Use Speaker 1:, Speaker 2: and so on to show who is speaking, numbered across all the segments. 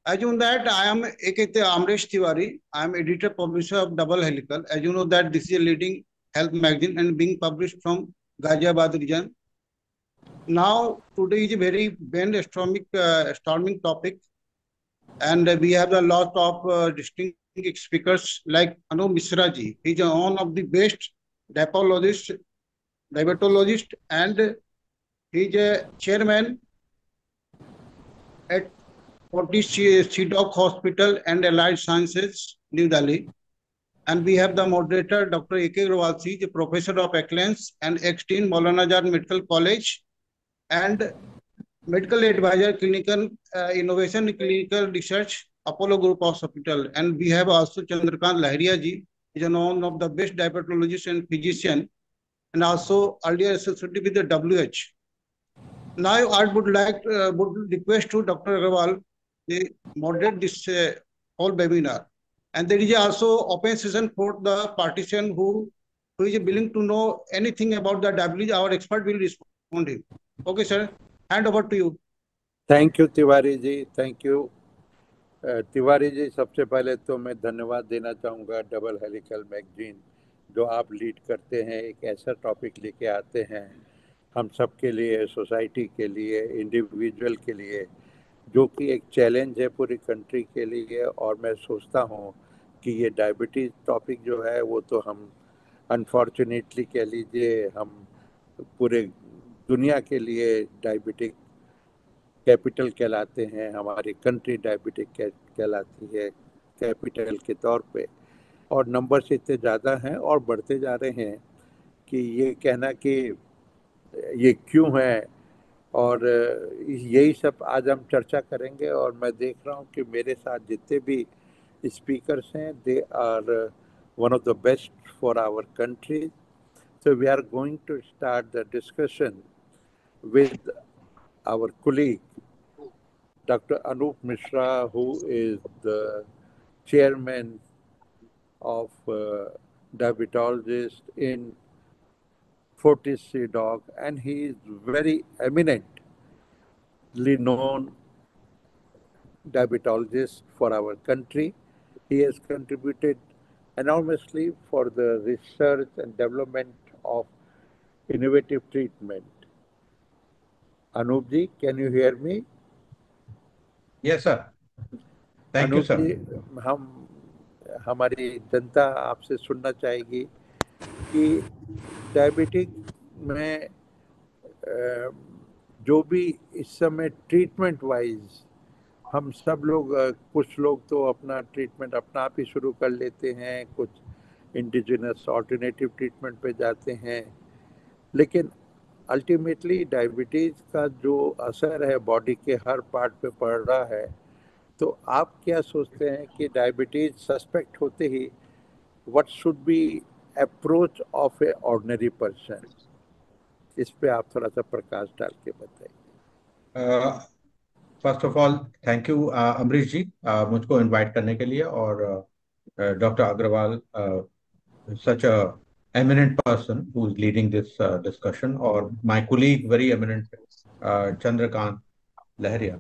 Speaker 1: As you know that I am Ekete Amresh Tiwari. I am editor publisher of Double Helical. As you know that this is a leading health magazine and being published from Ghaziabad region. Now today is a very storming topic, and we have a lot of distinct speakers like Anu Misra ji. He is one of the best diabetologist, and he is a chairman at Fortis CDOC Hospital and Allied Sciences, New Delhi. And we have the moderator, Dr. A.K. Agrawal, the professor of excellence and ex-dean Maulana Azad Medical College, and medical advisor, clinical innovation, clinical research, Apollo Group Hospital. And we have also Chandrakant Lahiriya ji, is one of the best diabetologists and physician, and also earlier associated with the WH. Now I would request to Dr. Agrawal, they moderate this whole webinar. And there is also open session for the partition who is willing to know anything about the diabetes. Our expert will respond him. Okay, sir. Hand over to you.
Speaker 2: Thank you Tiwari ji, thank you Tiwari ji. सबसे पहले तो मैं धन्यवाद देना चाहूँगा double helical magazine, जो आप lead करते हैं, एक ऐसा टॉपिक लेके आते हैं हम सब के लिए, सोसाइटी के लिए, इंडिविजुअल के लिए, जो कि एक चैलेंज है पूरी कंट्री के लिए। और मैं सोचता हूँ कि ये डायबिटीज़ टॉपिक जो है वो तो हम अनफॉर्चुनेटली कह लीजिए, हम पूरे दुनिया के लिए डायबिटिक कैपिटल कहलाते हैं, हमारी कंट्री डायबिटिक कहलाती है कैपिटल के तौर पे। और नंबर्स इतने ज़्यादा हैं और बढ़ते जा रहे हैं कि ये कहना कि ये क्यों है, और यही सब आज हम चर्चा करेंगे। और मैं देख रहा हूँ कि मेरे साथ जितने भी स्पीकर्स हैं, they are one of the best for our country. So we are going to start the discussion with our colleague, Dr. Anup Mishra, who is the chairman of diabetologist in Fortis CDOC, and he is very eminently known diabetologist for our country. He has contributed enormously for the research and development of innovative treatment. Anup ji, can you hear me?
Speaker 3: Yes, sir. Thank you, sir.
Speaker 2: हमारी जनता आपसे सुनना चाहेगी कि diabetic में जो भी इस समय ट्रीटमेंट वाइज हम सब लोग, कुछ लोग तो अपना ट्रीटमेंट अपना आप ही शुरू कर लेते हैं, कुछ इंडिजिनस ऑल्टरनेटिव ट्रीटमेंट पे जाते हैं, लेकिन अल्टीमेटली डायबिटीज़ का जो असर है बॉडी के हर पार्ट पे पड़ रहा है। तो आप क्या सोचते हैं कि डायबिटीज़ सस्पेक्ट होते ही what should be approach of a ordinary person? इस पे आप थोड़ा सा प्रकाश डाल के बताइए।
Speaker 3: First of all thank you Amrish ji, मुझको इनवाइट करने के लिए, और doctor Agrawal, such a eminent person who is leading this discussion, or my colleague, very eminent Chandrakant Lahiriya.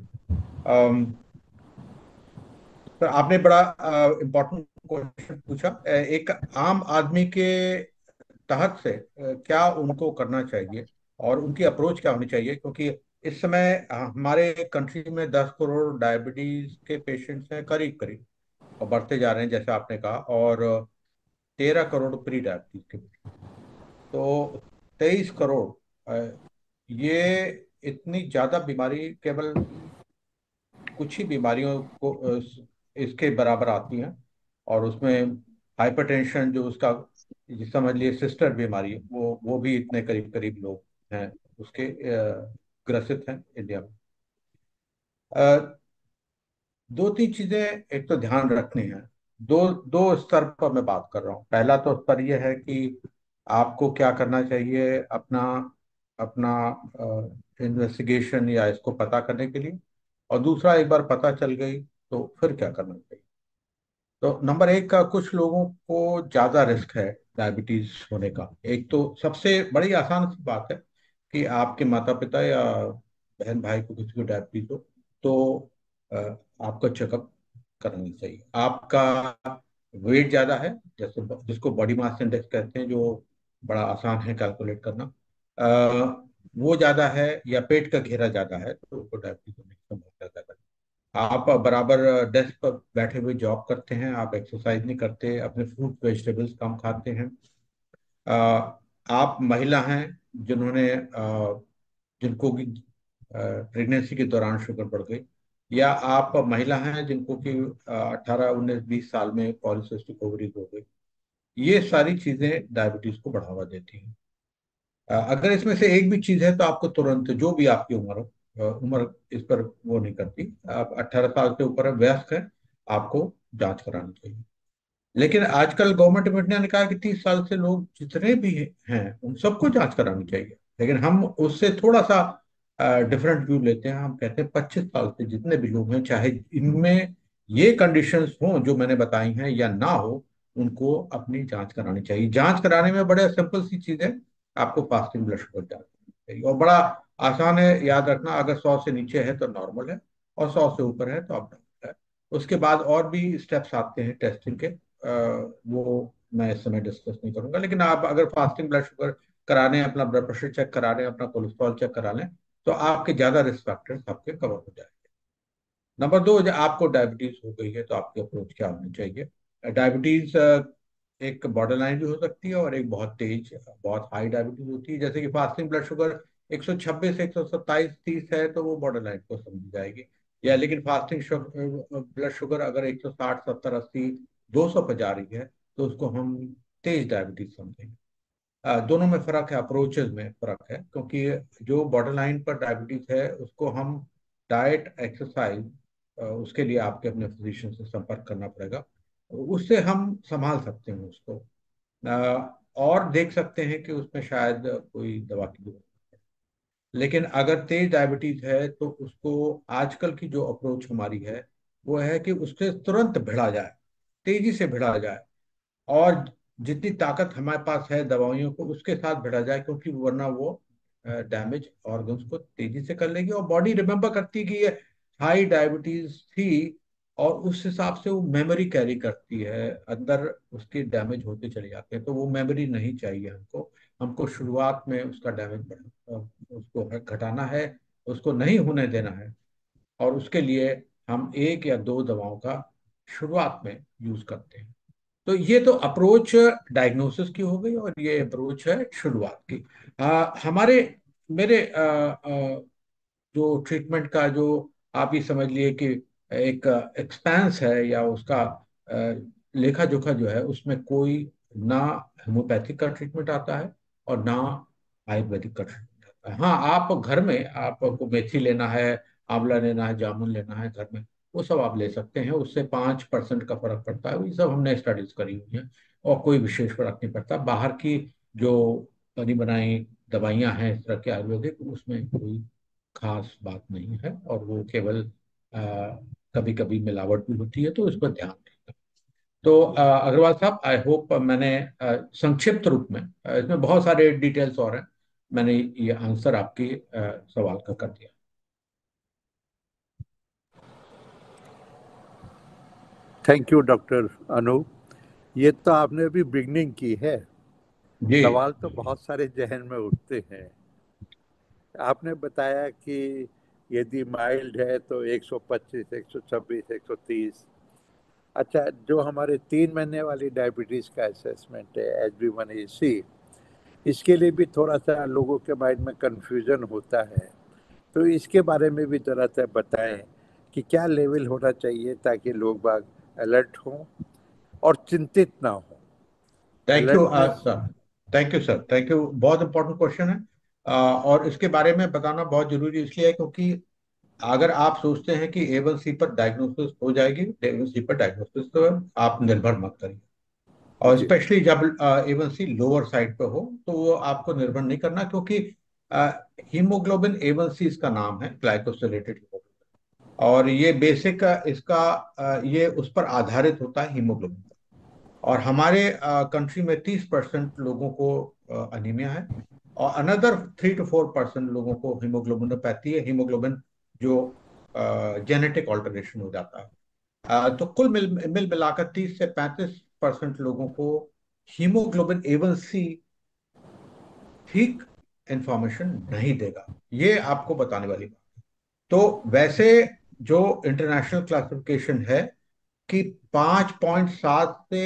Speaker 3: Sir, आपने बड़ा इम्पोर्टेंट क्वेश्चन पूछा। एक आम आदमी के तहत से क्या उनको करना चाहिए और उनकी अप्रोच क्या होनी चाहिए, क्योंकि इस समय हमारे कंट्री में 10 करोड़ डायबिटीज के पेशेंट्स हैं करीब करीब, और बढ़ते जा रहे हैं जैसे आपने कहा, और 13 करोड़ प्री डायबिटीज के, तो 23 करोड़। ये इतनी ज्यादा बीमारी केवल कुछ ही बीमारियों को इसके बराबर आती हैं, और उसमें हाइपरटेंशन जो उसका समझ लिए सिस्टर बीमारी, वो भी इतने करीब करीब लोग हैं उसके ग्रसित हैं इंडिया में। दो तीन चीजें एक तो ध्यान रखनी है। दो दो स्तर पर मैं बात कर रहा हूँ। पहला तो स्तर यह है कि आपको क्या करना चाहिए अपना अपना इन्वेस्टिगेशन या इसको पता करने के लिए, और दूसरा एक बार पता चल गई तो फिर क्या करना चाहिए। तो नंबर एक का, कुछ लोगों को ज्यादा रिस्क है डायबिटीज होने का। एक तो सबसे बड़ी आसान सी बात है कि आपके माता पिता या बहन भाई को किसी को डायबिटीज हो, तो आपको चेकअप करानी चाहिए। आपका वेट ज़्यादा है, जैसे जिसको बॉडी मास इंडेक्स कहते हैं, जो बड़ा आसान है कैलकुलेट करना, वो ज़्यादा है, या पेट का घेरा ज़्यादा है, तो उसको डायबिटीज होने की संभावना ज़्यादा है। आप बराबर डेस्क पर बैठे हुए जॉब करते हैं, आप एक्सरसाइज नहीं करते, अपने फ्रूट वेजिटेबल्स कम खाते हैं, आप महिला हैं जिन्होंने जिनको कि प्रेगनेंसी के दौरान शुगर बढ़ गई, या आप महिला हैं जिनको कि 18 19 20 साल में पॉलीसिस्टिक ओवरीज हो गई, ये सारी चीजें डायबिटीज को बढ़ावा देती हैं। अगर इसमें से एक भी चीज है तो आपको तुरंत, जो भी आपकी उम्र हो, उम्र इस पर वो नहीं करती, आप 18 साल से ऊपर है, वयस्क है, आपको जांच करानी चाहिए। लेकिन आजकल गवर्नमेंट ऑफ इंडिया ने कहा कि 30 साल से लोग जितने भी हैं उन सबको जांच करानी चाहिए, लेकिन हम उससे थोड़ा सा डिफरेंट व्यू लेते हैं। हम कहते हैं 25 साल से जितने भी लोग हैं, चाहे इनमें ये कंडीशंस हों जो मैंने बताई हैं या ना हो, उनको अपनी जांच करानी चाहिए। जांच कराने में बड़े सिंपल सी चीज है, आपको फास्टिंग ब्लड शुगर जांच करनी चाहिए, और बड़ा आसान है याद रखना। अगर 100 से नीचे है तो नॉर्मल है, और 100 से ऊपर है तो अब है। उसके बाद और भी स्टेप्स आते हैं टेस्टिंग के, वो मैं इस समय डिस्कस नहीं करूंगा। लेकिन आप अगर फास्टिंग ब्लड शुगर करा लें, अपना ब्लड प्रेशर चेक करा लें, अपना कोलेस्ट्रॉल चेक करा लें, तो आपके ज्यादा रिस्क फैक्टर्स आपके कवर हो जाएंगे। नंबर दो, जब आपको डायबिटीज हो गई है तो आपकी अप्रोच क्या होनी चाहिए? डायबिटीज एक बॉर्डर लाइन भी हो सकती है, और एक बहुत तेज, बहुत हाई डायबिटीज होती है। जैसे कि फास्टिंग ब्लड शुगर 126 127 30 है तो वो बॉर्डर लाइन को समझी जाएगी। या लेकिन फास्टिंग ब्लड शुगर अगर 160 70 80 200 पे जा रही है तो उसको हम तेज डायबिटीज समझेंगे। दोनों में फर्क है, अप्रोचेज में फर्क है, क्योंकि जो बॉर्डर लाइन पर डायबिटीज है उसको हम डाइट एक्सरसाइज, उसके लिए आपके अपने फिजिशियन से संपर्क करना पड़ेगा, उससे हम संभाल सकते हैं उसको, और देख सकते हैं कि उसमें शायद कोई दवा की जरूरत। लेकिन अगर तेज डायबिटीज है तो उसको, आजकल की जो अप्रोच हमारी है वो है कि उससे तुरंत भिड़ा जाए, तेजी से भिड़ा जाए, और जितनी ताकत हमारे पास है दवाइयों को उसके साथ भिड़ा जाए, क्योंकि वरना वो डैमेज ऑर्गन्स को तेजी से कर लेगी। और बॉडी रिमेम्बर करती है कि ये हाई डायबिटीज थी, और उस हिसाब से वो मेमोरी कैरी करती है, अंदर उसके डैमेज होते चले जाते हैं, तो वो मेमोरी नहीं चाहिए हमको। हमको शुरुआत में उसका डैमेज उसको घटाना है, उसको नहीं होने देना है, और उसके लिए हम एक या दो दवाओं का शुरुआत में यूज करते हैं। तो ये तो अप्रोच डायग्नोसिस की हो गई, और ये अप्रोच है शुरुआत की। हमारे मेरे जो ट्रीटमेंट का जो, आप ही समझ लिए कि एक एक्सपेंस है, या उसका लेखा जोखा जो है, उसमें कोई ना होम्योपैथिक का ट्रीटमेंट आता है और ना आयुर्वेदिक का ट्रीटमेंट आता है। हाँ, आप घर में आपको मेथी लेना है, आंवला लेना है, जामुन लेना है घर में, वो सब आप ले सकते हैं, उससे 5% का फर्क पड़ता है। ये सब हमने स्टडीज करी हुई हैं, और कोई विशेष फर्क नहीं पड़ता। बाहर की जो बनी बनाई दवाइयां हैं इस तरह के आयुर्वेदिक, उसमें कोई खास बात नहीं है, और वो केवल कभी कभी मिलावट भी होती है, तो इस पर ध्यान दें। तो अग्रवाल साहब, आई होप मैंने संक्षिप्त रूप में, इसमें बहुत सारे डिटेल्स और हैं, मैंने ये आंसर आपके सवाल का कर दिया।
Speaker 2: Thank you doctor Anoop. ये तो आपने अभी बिगनिंग की है,
Speaker 3: जी
Speaker 2: सवाल तो बहुत सारे जहन में उठते हैं। आपने बताया कि यदि माइल्ड है तो 125 126 130। अच्छा, जो हमारे 3 महीने वाली डायबिटीज का असेसमेंट है HB1AC, इसके लिए भी थोड़ा सा लोगों के माइंड में कंफ्यूजन होता है, तो इसके बारे में भी जरा सा बताएं कि क्या लेवल होना चाहिए ताकि लोग बाग अलर्ट हों और चिंतित ना हो।
Speaker 3: Thank you
Speaker 2: alertness.
Speaker 3: Sir. Thank you sir, thank you. बहुत इंपॉर्टेंट क्वेश्चन है, और इसके बारे में बताना बहुत जरूरी इसलिए है क्योंकि अगर आप सोचते हैं कि A1C पर डायग्नोसिस हो जाएगी, A1C पर डायग्नोसिस तो आप निर्भर मत करिए, और
Speaker 2: जी।
Speaker 3: स्पेशली जब A1C लोअर साइड पे हो तो वो आपको निर्भर नहीं करना, क्योंकि हीमोग्लोबिन A1C इसका नाम है, ग्लाइकोसिलेटेड हीमोग्लोबिन, और ये बेसिक इसका ये उस पर आधारित होता है हीमोग्लोबिन। और हमारे कंट्री में 30% लोगों को अनीमिया है, और अनदर 3 to 4% लोगों को हीमोग्लोबिनोपैथी है। हीमोग्लोबिन जो जेनेटिक ऑल्टरेशन हो जाता है। तो कुल मिल मिलाकर 30 से 35% लोगों को हीमोग्लोबिन A1C ठीक इंफॉर्मेशन नहीं देगा। ये आपको बताने वाली बात। तो वैसे जो इंटरनेशनल क्लासिफिकेशन है कि 5.7 से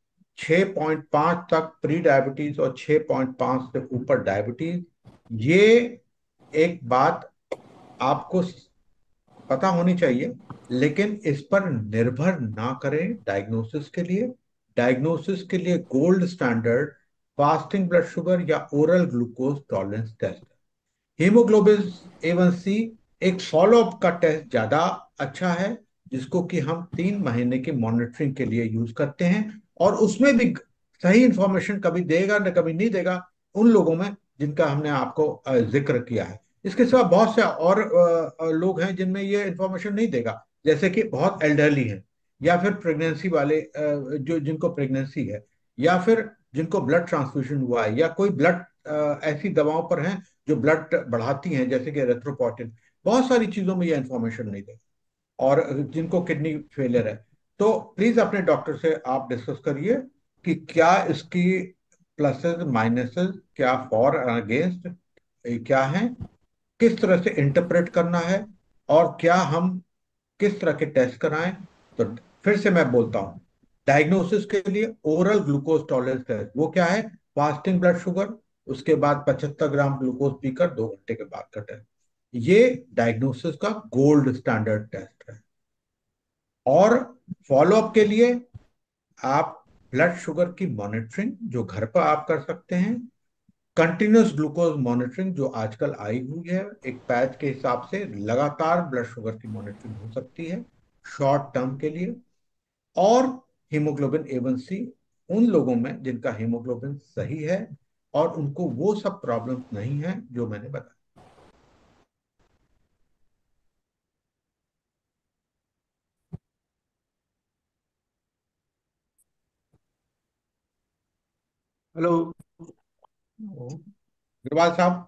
Speaker 3: 6.5 तक प्री डायबिटीज और 6.5 से ऊपर डायबिटीज, ये एक बात आपको पता होनी चाहिए। लेकिन इस पर निर्भर ना करें डायग्नोसिस के लिए। डायग्नोसिस के लिए gold standard fasting blood sugar या oral glucose tolerance test. Haemoglobin A1C एक फॉलोअप का टेस्ट ज्यादा अच्छा है, जिसको कि हम 3 महीने की मॉनिटरिंग के लिए यूज करते हैं। और उसमें भी सही इंफॉर्मेशन कभी देगा न कभी नहीं देगा उन लोगों में जिनका हमने आपको जिक्र किया है। इसके सिवा बहुत से और लोग हैं जिनमें ये इंफॉर्मेशन नहीं देगा, जैसे कि बहुत एल्डरली हैं, या फिर प्रेगनेंसी वाले, जो जिनको प्रेगनेंसी है, या फिर जिनको ब्लड ट्रांसफ्यूजन हुआ है, या कोई ब्लड ऐसी दवाओं पर हैं जो ब्लड बढ़ाती हैं, जैसे कि एरिथ्रोपोइटिन। बहुत सारी चीजों में ये इंफॉर्मेशन नहीं देगा। और जिनको किडनी फेलियर है, तो प्लीज अपने डॉक्टर से आप डिस्कस करिए कि क्या इसकी प्लसेस माइनसेस, क्या फॉर अगेंस्ट क्या है, किस तरह से इंटरप्रेट करना है, और क्या हम किस तरह के टेस्ट कराएं। तो फिर से मैं बोलता हूं, डायग्नोसिस के लिए ओरल ग्लूकोज टॉलरेंस टेस्ट, वो क्या है? फास्टिंग ब्लड शुगर, उसके बाद 75 ग्राम ग्लूकोज पीकर 2 घंटे के बाद का टेस्ट। ये डायग्नोसिस का गोल्ड स्टैंडर्ड टेस्ट है। और फॉलोअप के लिए आप ब्लड शुगर की मॉनिटरिंग जो घर पर आप कर सकते हैं, कंटिन्यूस ग्लूकोज मॉनिटरिंग जो आजकल आई हुई है, एक पैच के हिसाब से लगातार ब्लड शुगर की मॉनिटरिंग हो सकती है शॉर्ट टर्म के लिए। और हीमोग्लोबिन A1C उन लोगों में जिनका हीमोग्लोबिन सही है और उनको वो सब प्रॉब्लम्स नहीं है जो मैंने बताया।
Speaker 1: हेलो
Speaker 3: अग्रवाल साहब।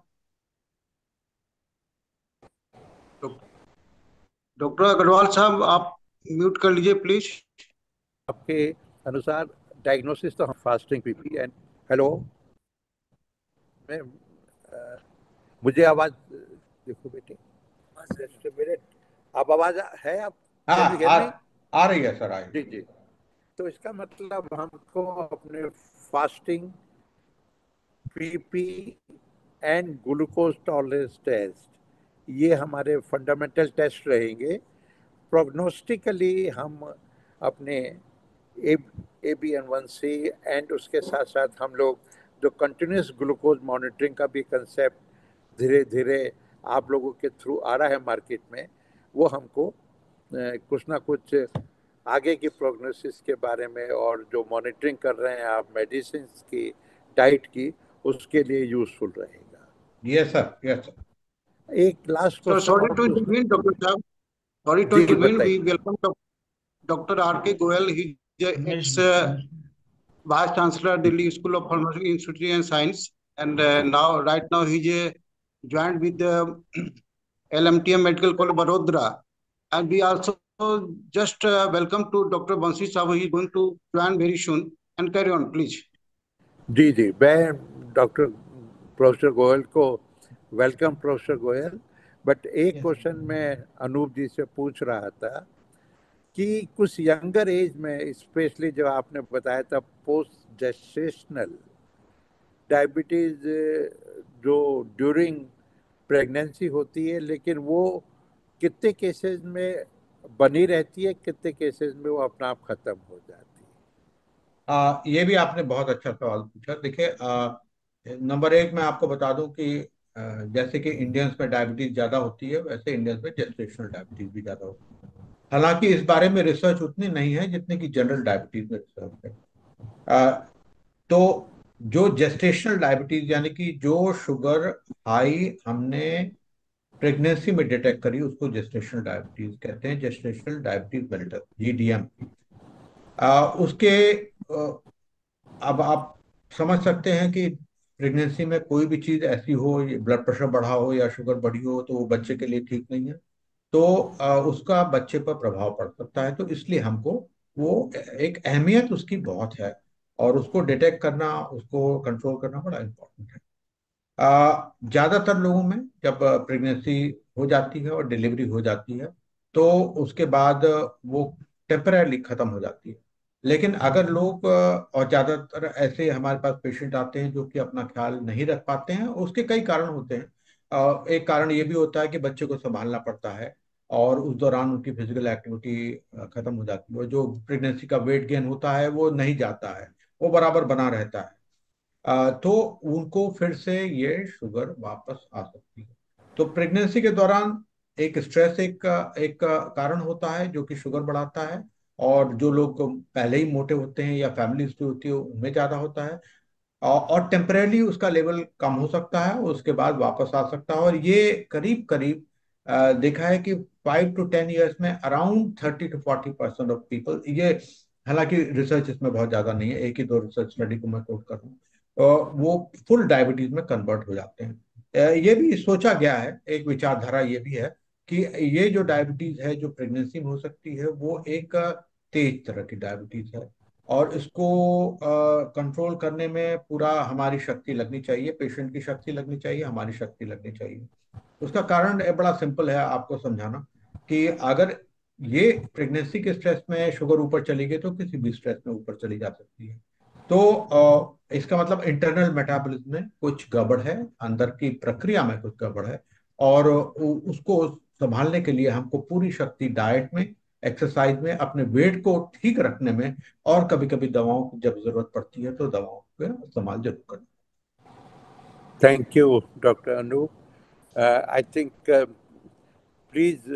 Speaker 1: डॉक्टर अग्रवाल साहब, आप म्यूट कर लीजिए प्लीज।
Speaker 2: आपके अनुसार डायग्नोसिस तो हम फास्टिंग पीपी एंड हेलो मैं मुझे आवाज देखो बेटे जस्ट मिनट आप आवाज है आप
Speaker 3: हाँ,
Speaker 2: कैन यू हियर मी
Speaker 3: आ रही है सर, आ रही
Speaker 2: जी
Speaker 3: है।
Speaker 2: जी तो इसका मतलब हमको अपने fasting PP and glucose tolerance test ये हमारे फंडामेंटल टेस्ट रहेंगे प्रोग्नोस्टिकली हम अपने ABN1C एंड उसके साथ साथ हम लोग जो कंटिन्यूस ग्लूकोज मॉनिटरिंग का भी कंसेप्ट धीरे धीरे आप लोगों के थ्रू आ रहा है मार्केट में वो हमको कुछ ना कुछ आगे की प्रोग्नोसिस के बारे में और जो मॉनिटरिंग कर रहे हैं आप मेडिसिन की डाइट की उसके लिए यूजफुल रहेगा।
Speaker 3: Yes sir, yes sir.
Speaker 2: एक लास्ट
Speaker 1: So
Speaker 2: क्वेश्चन
Speaker 1: sorry
Speaker 2: और
Speaker 1: to
Speaker 2: पूछना
Speaker 1: intervene, Dr. Saab. Sorry to
Speaker 2: जी
Speaker 1: intervene. We
Speaker 2: बताइए
Speaker 1: welcome Dr. R.K. Goyal. He is ex Vice Chancellor, Delhi School of Pharmacy Institute and Science, and right now he's joined with the LMTM Medical College Barodara. And we also just welcome to Dr. Bansi Saab. He is going to join very soon. And carry on, please.
Speaker 2: जी जी मैं doctor professor Goyal को welcome professor Goyal but एक question मैं अनूप जी से पूछ रहा था कि कुछ यंगर एज में स्पेशली जो आपने बताया था पोस्ट जेस्टेशनल डायबिटीज जो ड्यूरिंग प्रेगनेंसी होती है लेकिन वो कितने केसेस में बनी रहती है कितने केसेस में वो अपना आप खत्म हो जाती
Speaker 3: ये भी आपने बहुत अच्छा सवाल पूछा। देखिए, नंबर एक मैं आपको बता दूं कि जैसे कि इंडियंस में डायबिटीज ज्यादा होती है, वैसे इंडियंस में जेस्टेशनल डायबिटीज भी ज्यादा होती है। हालांकि इस बारे में रिसर्च उतनी नहीं है जितनी कि जनरल डायबिटीज में रिसर्च है। अ, तो जो जेस्टेशनल डायबिटीज यानी कि जो शुगर हाई हमने प्रेगनेंसी में डिटेक्ट करी, उसको जेस्टेशनल डायबिटीज कहते हैं, जेस्टेशनल डायबिटीज मेलिटस, GDM। उसके अब आप समझ सकते हैं कि प्रेगनेंसी में कोई भी चीज ऐसी हो, ब्लड प्रेशर बढ़ा हो या शुगर बढ़ी हो, तो वो बच्चे के लिए ठीक नहीं है। तो उसका बच्चे पर प्रभाव पड़ सकता है। तो इसलिए हमको वो एक अहमियत उसकी बहुत है, और उसको डिटेक्ट करना, उसको कंट्रोल करना बड़ा इम्पोर्टेंट है। ज्यादातर लोगों में जब प्रेगनेंसी हो जाती है और डिलीवरी हो जाती है, तो उसके बाद वो टेम्पररी खत्म हो जाती है। लेकिन अगर लोग और ज्यादातर ऐसे हमारे पास पेशेंट आते हैं जो कि अपना ख्याल नहीं रख पाते हैं, उसके कई कारण होते हैं। एक कारण ये भी होता है कि बच्चे को संभालना पड़ता है, और उस दौरान उनकी फिजिकल एक्टिविटी खत्म हो जाती है, और जो प्रेगनेंसी का वेट गेन होता है वो नहीं जाता है, वो बराबर बना रहता है। तो उनको फिर से ये शुगर वापस आ सकती है। तो प्रेगनेंसी के दौरान एक स्ट्रेस एक कारण होता है जो कि शुगर बढ़ाता है। और जो लोग पहले ही मोटे होते हैं या फैमिलीज जो होती है उनमें ज्यादा होता है। और टेम्परेली उसका लेवल कम हो सकता है, उसके बाद वापस आ सकता है। और ये करीब करीब देखा है कि 5 to 10 years में अराउंड 30 to 40% ऑफ पीपल, ये हालांकि रिसर्च इसमें बहुत ज्यादा नहीं है, एक ही दो रिसर्च स्टडी को मैं कोट कर रहा हूँ, वो फुल डायबिटीज में कन्वर्ट हो जाते हैं। ये भी सोचा गया है, एक विचारधारा ये भी है कि ये जो डायबिटीज है जो प्रेगनेंसी में हो सकती है, वो एक तेज तरह की डायबिटीज है, और इसको कंट्रोल करने में पूरा हमारी शक्ति लगनी चाहिए, पेशेंट की शक्ति लगनी चाहिए, हमारी शक्ति लगनी चाहिए। उसका कारण बड़ा सिंपल है आपको समझाना, कि अगर ये प्रेगनेंसी के स्ट्रेस में शुगर ऊपर चली गई तो किसी भी स्ट्रेस में ऊपर चली जा सकती है। तो इसका मतलब इंटरनल मेटाबॉलिज्म में कुछ गड़बड़ है, अंदर की प्रक्रिया में कुछ गड़बड़ है, और उसको संभालने के लिए हमको पूरी शक्ति डाइट में, एक्सरसाइज में, अपने वेट को ठीक रखने में, और कभी कभी दवाओं की जब जरूरत पड़ती है तो दवाओं का इस्तेमाल जरूर करना।
Speaker 2: Thank you, Dr. Anu. I think please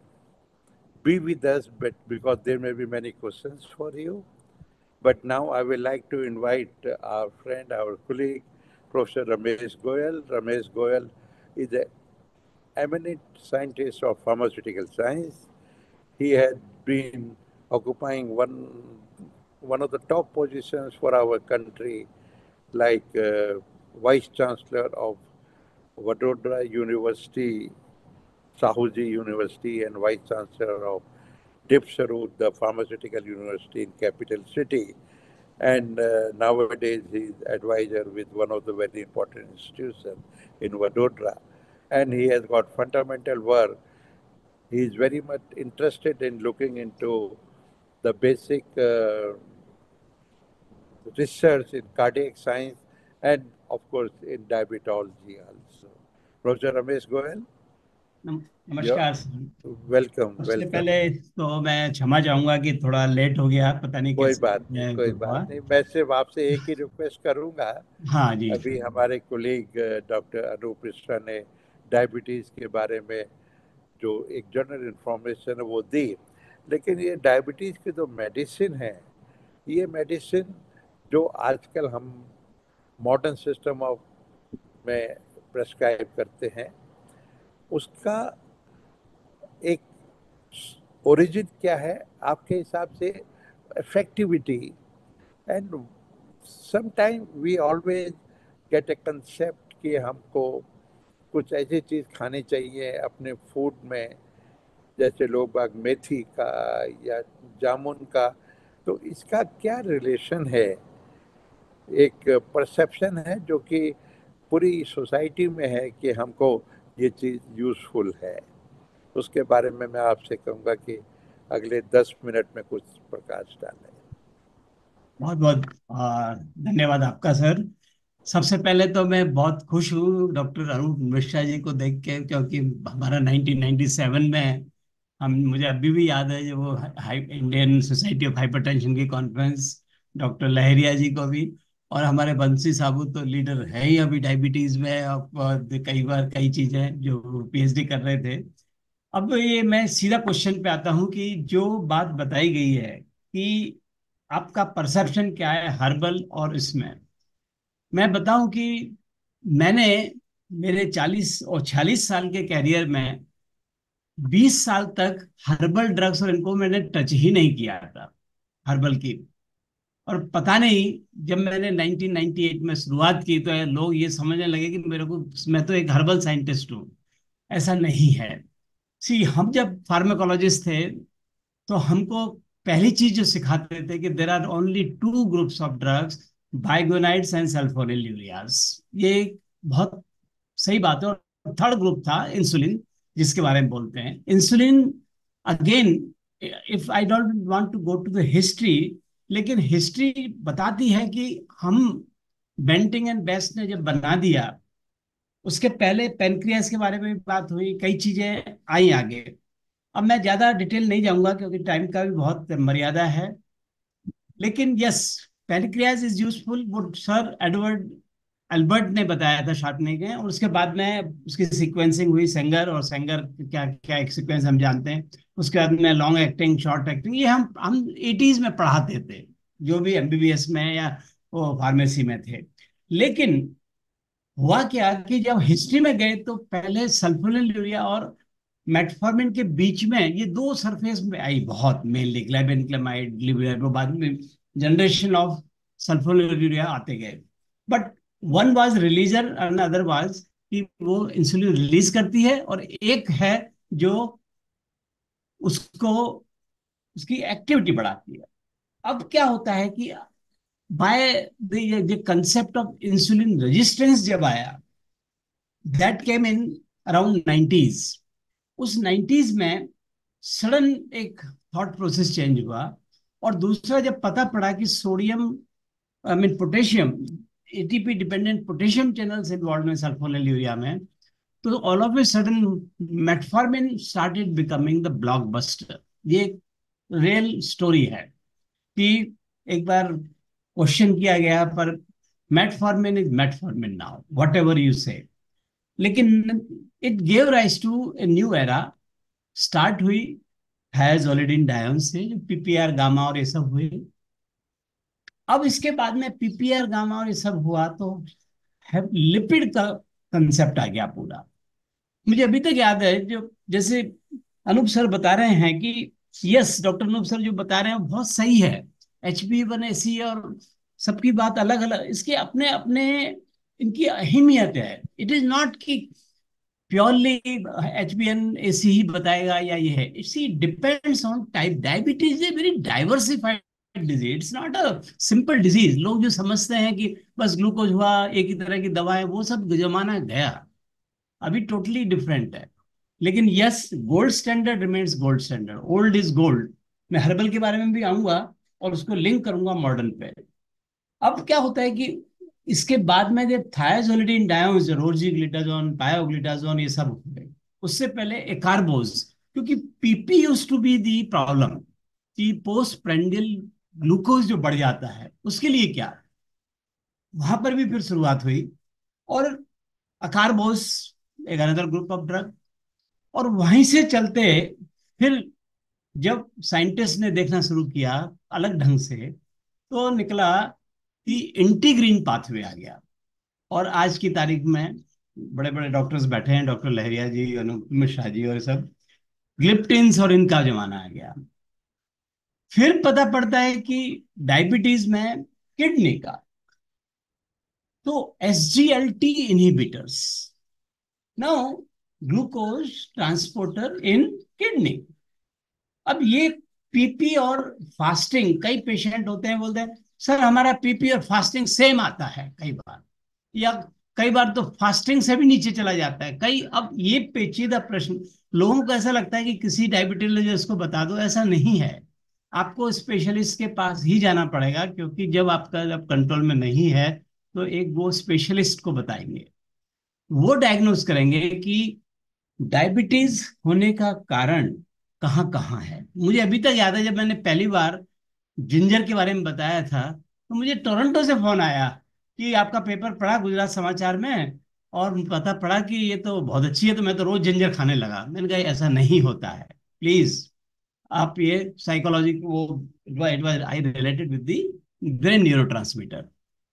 Speaker 2: be with us, but because there may be many questions for you. But now I would like to invite our friend, our colleague, Professor Ramesh Goyal. Ramesh Goyal is an eminent scientist of pharmaceutical science. He had been occupying one of the top positions for our country, like Vice Chancellor of Vadodara University, Sahuji University, and Vice Chancellor of Dipsarut, the pharmaceutical university in capital city. And nowadays he's advisor with one of the very important institutions in Vadodara. And he has got fundamental work. He is very much interested in looking into the basic research in cardiac science and of course in diabetology also. Professor Ramesh Goyal,
Speaker 4: नमस्कार sir.
Speaker 2: welcome,
Speaker 4: सबसे
Speaker 2: welcome.
Speaker 4: पहले तो मैं क्षमा चाहूंगा कि थोड़ा late हो गया, पता नहीं
Speaker 2: कोई
Speaker 4: कैसे
Speaker 2: बात नहीं, कोई
Speaker 4: हुआ।
Speaker 2: बात नहीं। मैं सिर्फ आपसे एक ही रिक्वेस्ट करूंगा।
Speaker 4: हाँ जी।
Speaker 2: अभी हमारे कोलीग डॉक्टर अनूप मिश्रा ने डायबिटीज के बारे में जो एक जनरल इंफॉर्मेशन है वो दी, लेकिन ये डायबिटीज की जो मेडिसिन है, ये मेडिसिन जो आजकल हम मॉडर्न सिस्टम ऑफ में प्रेस्क्राइब करते हैं, उसका एक ओरिजिन क्या है आपके हिसाब से, effectivity? And sometime we always get a concept कि हमको कुछ ऐसी चीज़ खानी चाहिए अपने फूड में, जैसे लोग बाग मेथी का या जामुन का, तो इसका क्या रिलेशन है? एक परसेप्शन है जो कि पूरी सोसाइटी में है कि हमको ये चीज़ यूज़फुल है, उसके बारे में मैं आपसे कहूँगा कि अगले 10 मिनट में कुछ प्रकाश डालें।
Speaker 4: बहुत बहुत धन्यवाद आपका सर। सबसे पहले तो मैं बहुत खुश हूँ डॉक्टर अनूप मिश्रा जी को देख के, क्योंकि हमारा 1997 में मुझे अभी भी याद है जो वो इंडियन सोसाइटी ऑफ हाइपरटेंशन की कॉन्फ्रेंस, डॉक्टर लहरिया जी को भी, और हमारे बंसी साहब तो लीडर है ही अभी डायबिटीज में, और कई बार कई चीजें जो पीएचडी कर रहे थे। अब ये मैं सीधा क्वेश्चन पे आता हूँ कि जो बात बताई गई है कि आपका परसेप्शन क्या है हर्बल और इसमें, मैं बताऊं कि मैंने मेरे 40 और 46 साल के कैरियर में 20 साल तक हर्बल ड्रग्स और इनको मैंने टच ही नहीं किया था, हर्बल की। और पता नहीं, जब मैंने 1998 में शुरुआत की तो लोग ये समझने लगे कि मेरे को, मैं तो एक हर्बल साइंटिस्ट हूँ। ऐसा नहीं है। सी हम जब फार्माकोलॉजिस्ट थे तो हमको पहली चीज जो सिखाते थे कि there are only two groups of drugs, biguanides and sulfonylureas. ये एक बहुत सही बात है। और थर्ड ग्रुप था इंसुलिन, जिसके बारे में बोलते हैं insulin. Again, if I don't want to go to the history, लेकिन हिस्ट्री बताती है कि हम बेंटिंग एंड बेस्ट ने जब बना दिया, उसके पहले पेनक्रियास के बारे में भी बात हुई, कई चीजें आई आगे। अब मैं ज्यादा डिटेल नहीं जाऊंगा क्योंकि टाइम का भी बहुत मर्यादा है। लेकिन यस, पेनक्रियास इज यूजफुल, वो सर एडवर्ड अल्बर्ट ने बताया था शार्पने के। और उसके बाद में उसकी सीक्वेंसिंग हुई सेंगर, और सेंगर क्या क्या एक सीक्वेंस हम जानते हैं। उसके बाद में लॉन्ग एक्टिंग, शॉर्ट एक्टिंग, ये हम 80s में पढ़ाते थे, जो भी एमबीबीएस में या वो फार्मेसी में थे। लेकिन हुआ क्या कि जब हिस्ट्री में गए तो पहले सल्फोनिलुरिया और मेटफॉर्मिन के बीच में ये दो सरफेस में आई बहुत मेनली, ग्लाइबेनक्लेमाइड, लिबुलर, वो बाद में जनरेशन ऑफ सल्फोनिलुरिया आते गए। But one was releaser and other was कि वो इंसुलिन रिलीज करती है, और एक है जो उसको उसकी एक्टिविटी बढ़ाती है। अब क्या होता है कि by the concept of insulin resistance जब आया, that came in around 90s। उस 90s में सडन एक थॉट प्रोसेस चेंज हुआ। और दूसरा, जब पता पड़ा कि sodium, I mean potassium, ATP dependent potassium channels involve में सल्फोनिलुरिया में, तो all of a sudden metformin started becoming the blockbuster. ये रियल स्टोरी है कि एक बार क्वेश्चन किया गया, पर metformin is metformin now, whatever you say. लेकिन it gave rise to a new era, start thiazolidinedione डायोन से, जो पीपीआर गामा और ये सब हुए। अब इसके बाद में पीपीआर गामा और ये सब हुआ तो लिपिड का कंसेप्ट आ गया पूरा। मुझे अभी तक याद है, जो जैसे अनूप सर बता रहे हैं कि यस, डॉक्टर अनूप सर जो बता रहे हैं वो बहुत सही है। HbA1c और सबकी बात अलग अलग, इसके अपने अपने इनकी अहमियत है। इट इज नॉट कि प्योरली HbA1c ही बताएगा या ये है। It's depends on type. Diabetes is a very diversified disease, it's not a simple disease. लोग जो समझते हैं कि बस ग्लूकोज हुआ, एक ही तरह की दवाएं, वो सब जमाना गया, अभी टोटली डिफरेंट है। लेकिन yes, gold standard remains gold standard, old is gold. मैं हर्बल के बारे में भी आऊंगा और उसको लिंक करूंगा मॉडर्न पे। अब क्या होता है कि इसके बाद में जब थायाजोलिडिन डायोन्स, रोर्जिग्लिटाजोन, पायोग्लिटाजोन, ये सब हुए, उससे पहले एकार्बोज। क्योंकि PP used to be the problem कि पोस्ट प्रेंडियल ग्लूकोज जो बढ़ जाता है, उसके लिए क्या, वहां पर भी फिर शुरुआत हुई। और अकार्बोज एक अनदर ग्रुप ऑफ ड्रग। और वहीं से चलते फिर जब साइंटिस्ट ने देखना शुरू किया अलग ढंग से, तो निकला कि इंटीग्रीन पाथवे आ गया। और आज की तारीख में बड़े बड़े डॉक्टर्स बैठे हैं, डॉक्टर लहरिया जी, अनूप मिश्रा जी, और सब ग्लिप्टिन्स, और इनका जमाना आ गया। फिर पता पड़ता है कि डायबिटीज में किडनी का, तो SGLT inhibitors, now glucose transporter in kidney. अब ये पीपी और फास्टिंग, कई पेशेंट होते हैं बोलते हैं सर हमारा पीपी और फास्टिंग सेम आता है कई बार, या कई बार तो फास्टिंग से भी नीचे चला जाता है कई। अब ये पेचीदा प्रश्न, लोगों को ऐसा लगता है कि किसी डायबिटीज को बता दो, ऐसा नहीं है। आपको स्पेशलिस्ट के पास ही जाना पड़ेगा, क्योंकि जब आपका जब कंट्रोल में नहीं है तो एक वो स्पेशलिस्ट को बताएंगे, वो डायग्नोज करेंगे कि डायबिटीज होने का कारण कहाँ कहाँ है। मुझे अभी तक याद है, जब मैंने पहली बार जिंजर के बारे में बताया था, तो मुझे टोरंटो से फोन आया कि आपका पेपर पढ़ा गुजरात समाचार में, और पता पड़ा कि ये तो बहुत अच्छी है। तो मैं तो रोज जिंजर खाने लगा। मैंने कहा ऐसा नहीं होता है, प्लीज आप ये साइकोलॉजी वो, it was I related with the brain neurotransmitter.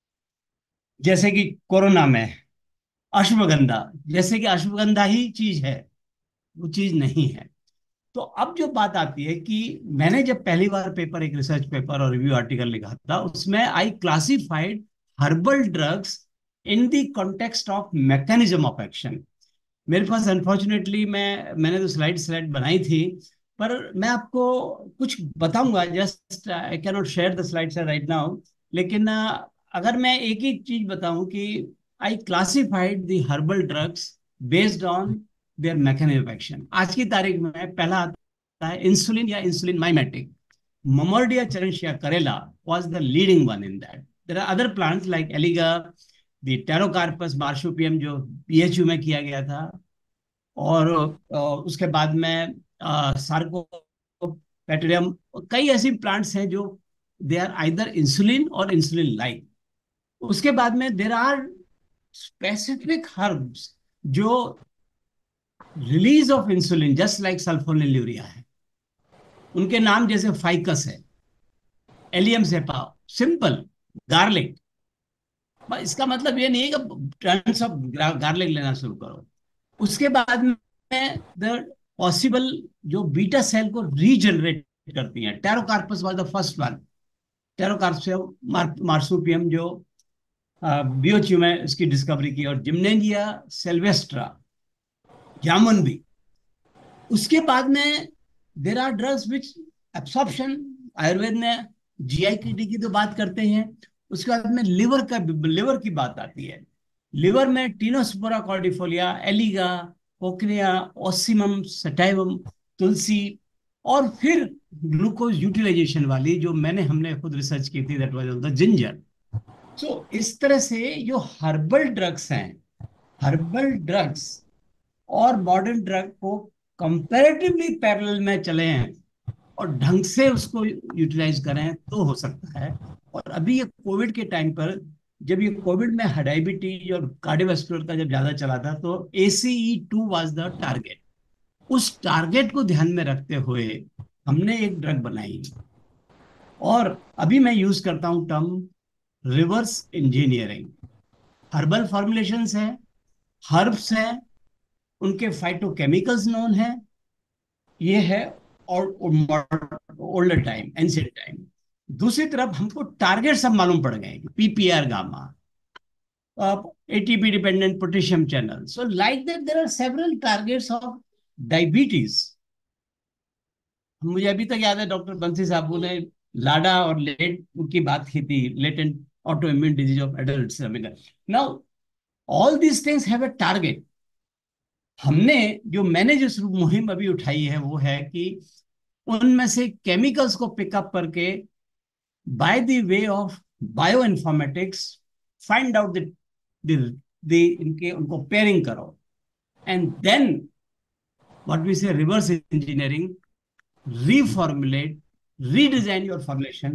Speaker 4: जैसे कि कोरोना में अश्वगंधा, जैसे कि अश्वगंधा ही चीज है, वो चीज नहीं है। तो अब जो बात आती है कि मैंने जब पहली बार पेपर, एक रिसर्च पेपर और रिव्यू आर्टिकल लिखा था, उसमें I classified herbal drugs in the context of mechanism of action. मेरे पास अनफॉर्चुनेटली मैंने तो स्लाइड बनाई थी, पर मैं आपको कुछ बताऊंगा। Just I can not share the slides right now, लेकिन अगर मैं एक ही चीज बताऊं कि I classified the herbal drugs based on their mechanism of action. आज की तारीख में पहला आता है इंसुलिन या insulin mimetic. Mammordia charantia Karela was the leading one in that. There are other plants like Eliga, the Pterocarpus marsupium जो BHU में किया गया था, और उसके बाद में सार्कोपेटेरियम, कई ऐसी प्लांट्स हैं जो दे आर आइदर इंसुलिन और इंसुलिन लाइक। उसके बाद में देर आर स्पेसिफिक हर्ब्स जो release of insulin just like sulfonylurea है। उनके नाम जैसे फाइकस है, एलियम सेपा, सिंपल, गार्लिक। इसका मतलब ये नहीं है कि टन्स ऑफ गार्लिक लेना शुरू करो। उसके बाद में द पॉसिबल जो बीटा सेल को रीजनरेट करती हैं, pterocarpus was the first one. Pterocarpus marsupium जो बीओची में इसकी डिस्कवरी की, और जिम्नेंजिया सिल्वेस्ट्रा, जामुन भी। उसके बाद में there are drugs which absorption, Ayurveda में जीआईटी की तो बात करते हैं। उसके बाद में लिवर की बात आती है। लिवर में टीनोस्पोरा कॉर्डिफोलिया, एलिगा, कोकनिया, ओसिमम, सटाइवम, तुलसी, और फिर ग्लूकोज यूटिलाइजेशन वाली जो हमने खुद रिसर्च की थी, that was on the ginger. So इस तरह से जो हर्बल ड्रग्स हैं, हर्बल ड्रग्स और मॉडर्न ड्रग को कंपैरेटिवली पैरेलल में चले हैं और ढंग से उसको यूटिलाइज करें तो हो सकता है। और अभी ये कोविड के टाइम पर, जब ये कोविड में डायबिटीज और कार्डियोवास्कुलर का जब ज्यादा चला था, तो ACE2 वाज द टारगेट। उस टारगेट को ध्यान में रखते हुए हमने एक ड्रग बनाई, और अभी मैं यूज करता हूं term reverse engineering. Herbal formulations है, हर्ब्स है, उनके फाइटोकेमिकल्स नोन है, ये है ओल्डर टाइम, एंशिएंट टाइम। दूसरी तरफ हमको टारगेट सब मालूम पड़ गए, PPR gamma, ATP dependent potassium channel. So like that there are several targets of diabetes. मुझे अभी तक याद है डॉक्टर बंसी साहब ने लाडा और लेट की बात की थी, latent auto immune disease of adults. Now all these things have a target. मैंने जो मुहिम अभी उठाई है वो है कि उनमें से केमिकल्स को पिकअप करके by the way of bio informatics find out उनको पेयरिंग करो, and then what we say reverse engineering, reformulate, redesign your formulation,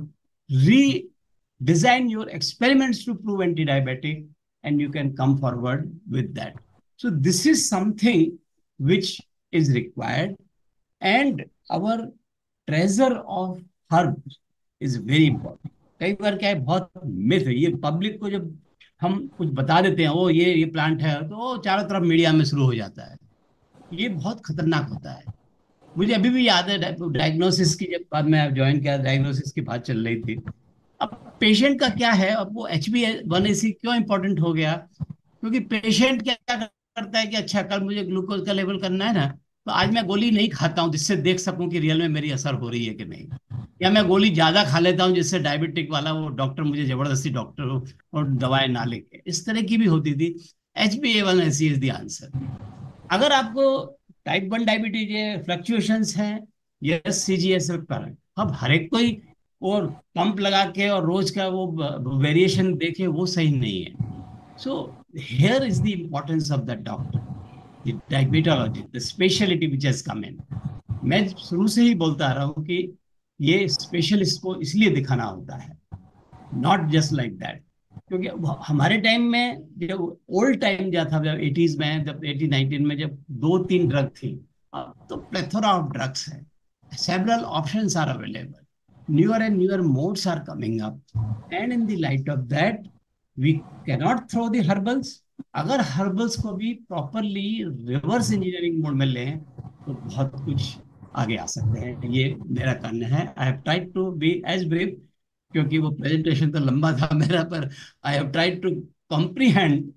Speaker 4: redesign your experiments to prove anti-diabetic, and you can come forward with that. So this is something which is required, and our treasure of herbs is very important. कई बार क्या है, बहुत myth है ये public को, जब हम कुछ बता देते हैं ओ ये प्लांट है, तो वो चारों तरफ मीडिया में शुरू हो जाता है। ये बहुत खतरनाक होता है। मुझे अभी भी याद है डायग्नोसिस की, जब बाद में ज्वाइन किया, डायग्नोसिस की बात चल रही थी। अब पेशेंट का क्या है, अब वो HbA1c क्यों इंपॉर्टेंट हो गया, क्योंकि पेशेंट क्या करता है कि अच्छा कल मुझे ग्लूकोज का लेवल करना है ना, तो आज मैं गोली नहीं खाता हूँ जिससे देख सकूं कि रियल में मेरी असर हो रही है कि नहीं, या मैं गोली ज्यादा खा लेता हूँ जिससे डायबिटिक वाला वो डॉक्टर मुझे जबरदस्ती डॉक्टर और दवाएं ना लेके। इस तरह की भी होती थी। HbA1c is the answer. अगर आपको टाइप 1 डायबिटीज है, फ्लक्चुएशंस हैं, यस CGSF पर, अब हर एक कोई और पंप लगा के और रोज का वो वेरिएशन देखे, वो सही नहीं है। So here is the importance of the doctor, the diabetology, the speciality which has come in. मैं शुरू से ही बोलता आ रहा हूँ कि ये स्पेशलिस्ट को इसलिए दिखाना होता है, नॉट जस्ट लाइक दैट। क्योंकि हमारे टाइम में, जब ओल्ड टाइम जो था, जब 80s में, जब 18-19 में, जब 2-3 ड्रग थी, अब तो प्लेथोरा ऑफ ड्रग्स है, several options are available, newer and newer modes are coming up, and in the light of that we cannot throw the herbals. अगर हर्बल्स को भी प्रॉपरली रिवर्स इंजीनियरिंग मोड में लें तो बहुत कुछ आगे आ सकते हैं। ये मेरा कहना है। I have tried to be as brief, क्योंकि वो प्रेजेंटेशन तो लंबा था मेरा, पर I have tried to comprehend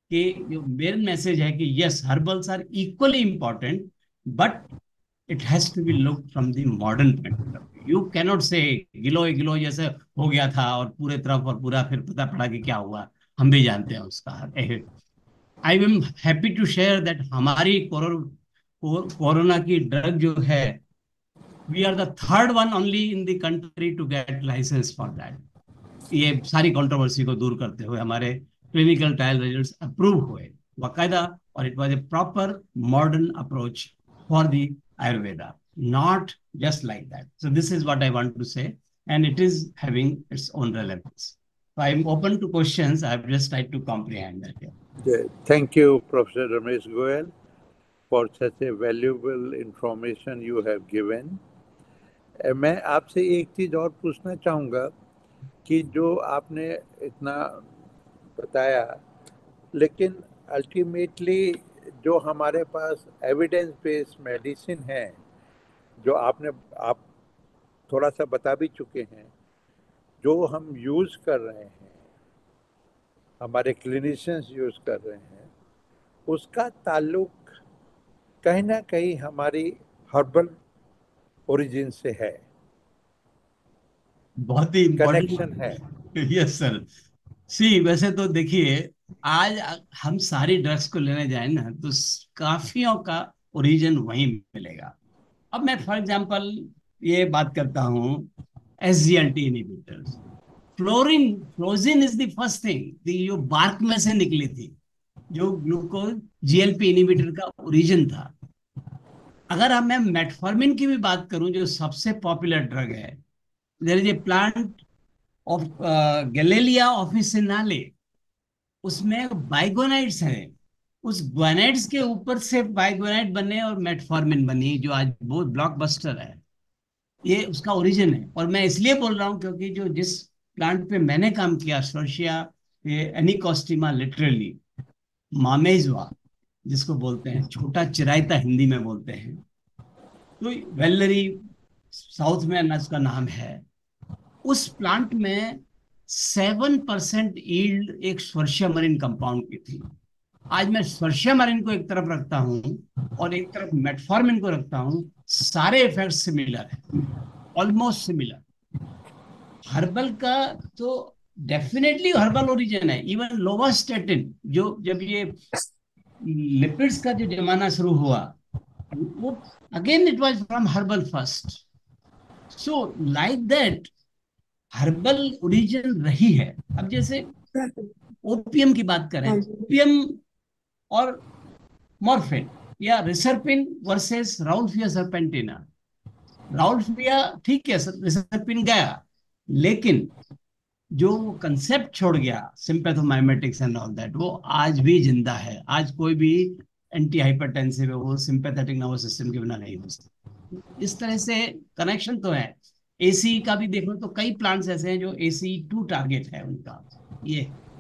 Speaker 4: कि जो मेन मैसेज है कि yes, herbals are equally important, but it has to be look from the modern point of view. You cannot say giloy गिलो जैसे हो गया था और पूरे तरफ और पूरा फिर पता पड़ा कि क्या हुआ, हम भी जानते हैं उसका। I am happy to share that हमारी कोरोना की ड्रग जो है, we are the third one only in the country to get license for that. ये सारी कंट्रोवर्सी को दूर करते हुए हमारे क्लिनिकल ट्रायल रिजल्ट्स अप्रूव हुए बाकायदा, और it was a proper modern approach for the Ayurveda, not just like that. So this is what I want to say, and it is having its own relevance. So I am open to questions. I have just tried to comprehend that here.
Speaker 2: Thank you, Professor Ramesh Goyal, for such a valuable information you have given. मैं आपसे एक चीज़ और पूछना चाहूँगा कि जो आपने इतना बताया, लेकिन अल्टीमेटली जो हमारे पास एविडेंस बेस्ड मेडिसिन है, जो आप थोड़ा सा बता भी चुके हैं, जो हम यूज़ कर रहे हैं, हमारे क्लिनिशियंस यूज़ कर रहे हैं, उसका ताल्लुक कहीं ना कहीं हमारी हर्बल ओरिजिन से है,
Speaker 4: बहुत ही
Speaker 2: कनेक्शन है।
Speaker 4: इम्पोर्टेंट। Yes sir. सी वैसे तो देखिए, आज हम सारी ड्रग्स को लेने जाए ना तो काफियों का ओरिजिन वहीं मिलेगा। अब मैं फॉर एग्जांपल ये बात करता हूँ, SGLT inhibitors, flozin is the first thing, जो बार्क में से निकली थी, जो ग्लूकोज जीएलपी इनहिबिटर का ओरिजिन था। अगर हम मैं मेटफॉर्मिन की भी बात करूं, जो सबसे पॉपुलर ड्रग है, there is a plant of galega officinalis, उसमें बाइगोनाइट्स हैं। उस ग्वानाइट्स के ऊपर से बाइगोनाइट बने और मेटफॉर्मिन बनी, जो आज बहुत ब्लॉकबस्टर है। ये उसका ओरिजिन है। और मैं इसलिए बोल रहा हूँ क्योंकि जो जिस प्लांट पे मैंने काम किया, सर्शिया एनिकोस्टिमा लिटरली, मामेजवा जिसको बोलते हैं, छोटा चिरायता हिंदी में बोलते हैं, तो वेलरी साउथ में उसका नाम है। उस प्लांट में 7% ईल्ड एक स्वर्शिया मरीन कंपाउंड की थी। आज मैं स्वर्शिया मरीन को एक तरफ रखता हूं और एक तरफ मेटफॉर्मिन को रखता हूं, सारे इफेक्ट्स सिमिलर है, ऑलमोस्ट सिमिलर। हर्बल का तो डेफिनेटली हर्बल ओरिजिन है। इवन लोवास्टेटिन, जो जब ये लिपिड्स का जो जमाना शुरू हुआ, वो again it was from herbal first. So like that herbal origin रही है। अब जैसे ओपियम की बात करें, ओपियम और मॉर्फिन या reserpine versus rauwolfia serpentina, rauwolfia ठीक है, रिसर्पिन गया, लेकिन जो कंसेप्ट छोड़ गया सिंपैथोमाइमेटिक्स एंड ऑल दैट, वो आज भी जिंदा है। आज कोई भी एंटी हाइपरटेंसिव है, वो सिंपैथेटिक नर्वस सिस्टम के बिना नहीं हो सकता। इस तरह से कनेक्शन तो है। एसी का भी देखो तो कई प्लांट्स ऐसे हैं जो ACE2 टारगेट है उनका। ये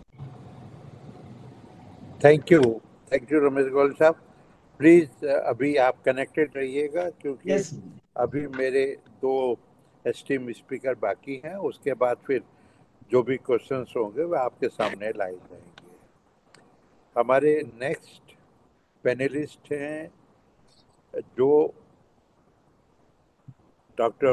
Speaker 2: थैंक यू रमेश गोयल साहब। प्लीज अभी आप कनेक्टेड रहिएगा, क्योंकि
Speaker 4: यस
Speaker 2: अभी मेरे 2 एस्टीम स्पीकर बाकी हैं। उसके बाद फिर जो भी क्वेश्चंस होंगे वो आपके सामने लाइव रहेंगे। हमारे नेक्स्ट पैनलिस्ट हैं जो doctor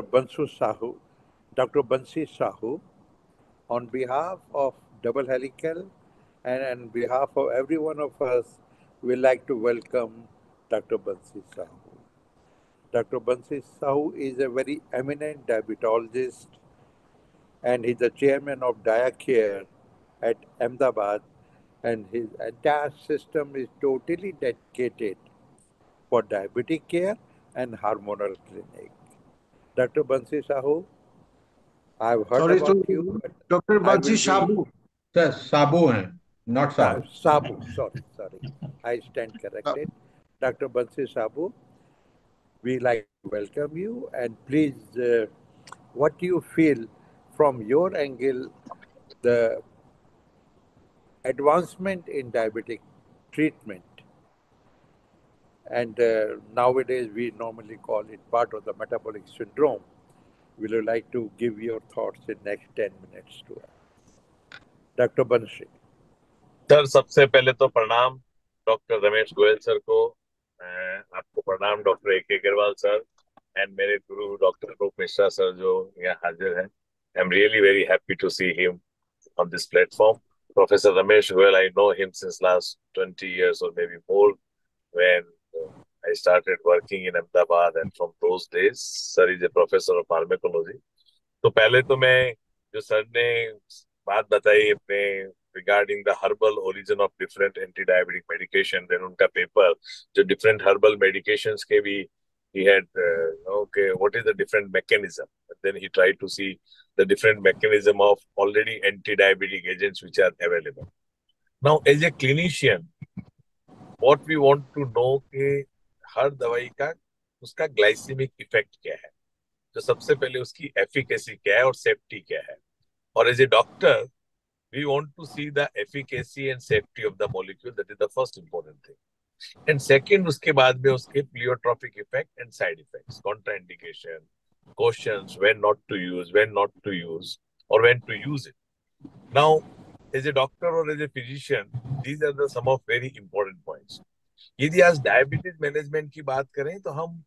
Speaker 2: Bansi Sahu. On behalf of Double Helical and on behalf of every one of us, we like to welcome Dr. Bansi Sahu. Dr. Bansi Sahu is a very eminent diabetologist, and he's the chairman of DiaCare at Ahmedabad, and his entire system is totally dedicated for diabetic care and hormonal clinic. Dr. Bansi Sahu, I've heard
Speaker 1: Sorry,
Speaker 2: about you. But
Speaker 1: Dr.
Speaker 2: I
Speaker 1: Bansi
Speaker 2: will be-
Speaker 1: Shabu.
Speaker 3: Sir Sabu हैं, not Sabu.
Speaker 2: Sabu, sorry. I stand corrected. Dr. Bansi Sabu, we like to welcome you, and please, what do you feel from your angle, the advancement in diabetic treatment, and nowadays we normally call it part of the metabolic syndrome. Will you like to give your thoughts in next 10 minutes to us? Dr. Bansi.
Speaker 5: Sir सबसे पहले तो प्रणाम doctor Ramesh Goyal sir को, आपको प्रणाम doctor A के Agarwal sir, and मेरे गुरु doctor Anoop Mishra sir जो यहाँ हाजिर हैं। I am really very happy to see him on this platform. Professor Ramesh Goyal, I know him since last 20 years or maybe more when I started working in Ahmedabad, and from those days, sir is a professor of pharmacology. तो पहले तो मैं जो sir ने बात बताई अपने regarding the herbal origin of different anti diabetic medication, then उनका पेपर जो डिफरेंट हर्बल मेडिकेशंस के भी he had okay, what is the different mechanism, and then he tried to see the different mechanism of already anti-diabetic agents which are available. Now as a clinician, what we want to know कि हर दवाई का उसका glycaemic effect क्या है, तो सबसे पहले उसकी एफिकेसी क्या है और सेफ्टी क्या है, और as a doctor we want to see the efficacy and safety of the molecule. That is the first important thing. And second, उसके बाद में उसके pleiotropic effect and side effects, contraindication, cautions, when not to use, when not to use, or when to use it. Now, as a doctor or as a physician, these are the some of very important points. यदि आज diabetes management की बात करें तो हम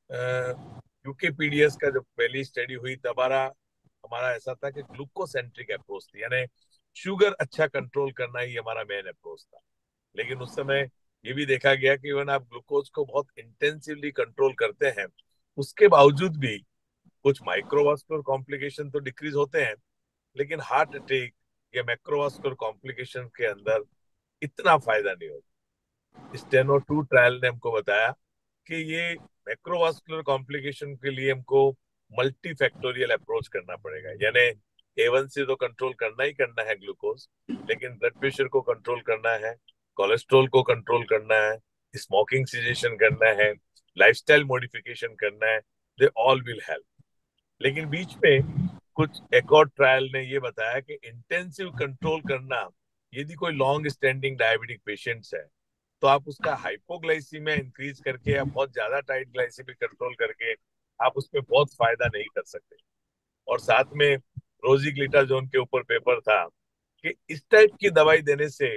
Speaker 5: यूकेपीडीएस का जब पहली स्टडी हुई तब हमारा ऐसा था कि ग्लूकोसेंट्रिक अप्रोच थी, यानी शुगर अच्छा कंट्रोल करना ही हमारा मेन अप्रोच था। लेकिन उस समय ये भी देखा गया कि इवन आप ग्लूकोज को बहुत इंटेंसिवली कंट्रोल करते हैं, उसके बावजूद भी कुछ माइक्रोवास्कुलर कॉम्प्लिकेशन तो डिक्रीज होते हैं, लेकिन हार्ट अटैक या मैक्रोवास्कुलर कॉम्प्लिकेशन के अंदर इतना फायदा नहीं होता। स्टेनो 2 ट्रायल ने हमको बताया कि ये मैक्रोवास्कुलर कॉम्प्लिकेशन के लिए हमको मल्टी फैक्टोरियल अप्रोच करना पड़ेगा, यानी A1C तो कंट्रोल करना ही करना है ग्लूकोज, लेकिन ब्लड प्रेशर को कंट्रोल करना है, कोलेस्ट्रॉल को कंट्रोल करना है, स्मोकिंग सिजेशन करना है, लाइफस्टाइल मॉडिफिकेशन करना है, दे ऑल विल हेल्प। लेकिन बीच में कुछ एक और ट्रायल ने ये बताया कि इंटेंसिव कंट्रोल करना, यदि कोई लॉन्ग स्टैंडिंग डायबिटिक पेशेंट्स है तो आप उसका हाइपोग्लाइसीमिया इंक्रीज करके या बहुत ज्यादा टाइट ग्लाइसेमिक कंट्रोल करके आप उसमें बहुत फायदा नहीं कर सकते। और साथ में रोजीग्लिटाजोन के ऊपर पेपर था कि इस टाइप की दवाई देने से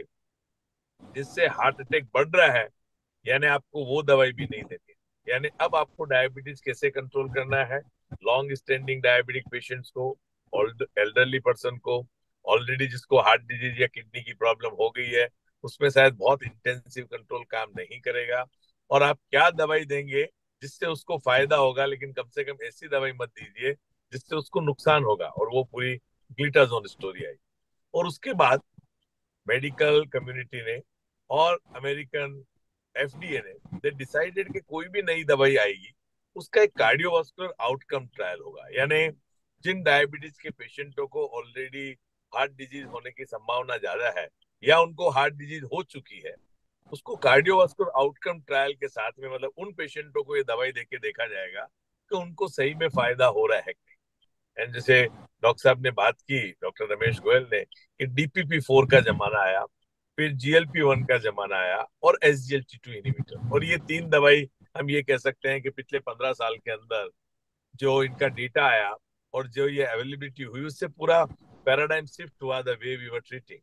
Speaker 5: जिससे हार्ट अटैक बढ़ रहा है, यानी आपको वो दवाई भी नहीं देनी, यानी अब आपको डायबिटीज कैसे कंट्रोल करना है, लॉन्ग स्टैंडिंग डायबिटिक पेशेंट्स को, एल्डरली पर्सन को, ऑलरेडी जिसको हार्ट डिजीज या किडनी की प्रॉब्लम हो गई है, उसमें शायद बहुत इंटेंसिव कंट्रोल काम नहीं करेगा। और आप क्या दवाई देंगे जिससे उसको फायदा होगा, लेकिन कम से कम ऐसी दवाई मत दीजिए जिससे उसको नुकसान होगा, और वो पूरी ग्लिटाजोन स्टोरी आई। और उसके बाद मेडिकल कम्युनिटी ने और अमेरिकन FDA ने दे डिसाइडेड कि कोई भी नई दवाई आएगी उसका एक कार्डियोवास्कुलर आउटकम ट्रायल होगा, यानी जिन डायबिटीज के पेशेंटों को ऑलरेडी हार्ट डिजीज होने की संभावना ज्यादा है या उनको हार्ट डिजीज हो चुकी है, उसको कार्डियोवास्कुलर आउटकम ट्रायल के साथ में, मतलब उन पेशेंटों को ये दवाई देके देखा जाएगा कि उनको सही में फायदा हो रहा है कि नहीं। एंड जैसे डॉक्टर साहब ने बात की, डॉक्टर रमेश गोयल ने, कि DPP-4 का जमाना आया, फिर GLP-1 का जमाना आया और SGLT2 इनहिबिटर, और ये 3 दवाई हम ये कह सकते हैं कि पिछले 15 साल के अंदर जो इनका डेटा आया और जो ये अवेलेबिलिटी हुई, उससे पूरा पैराडाइम शिफ्ट हुआ the way we were treating.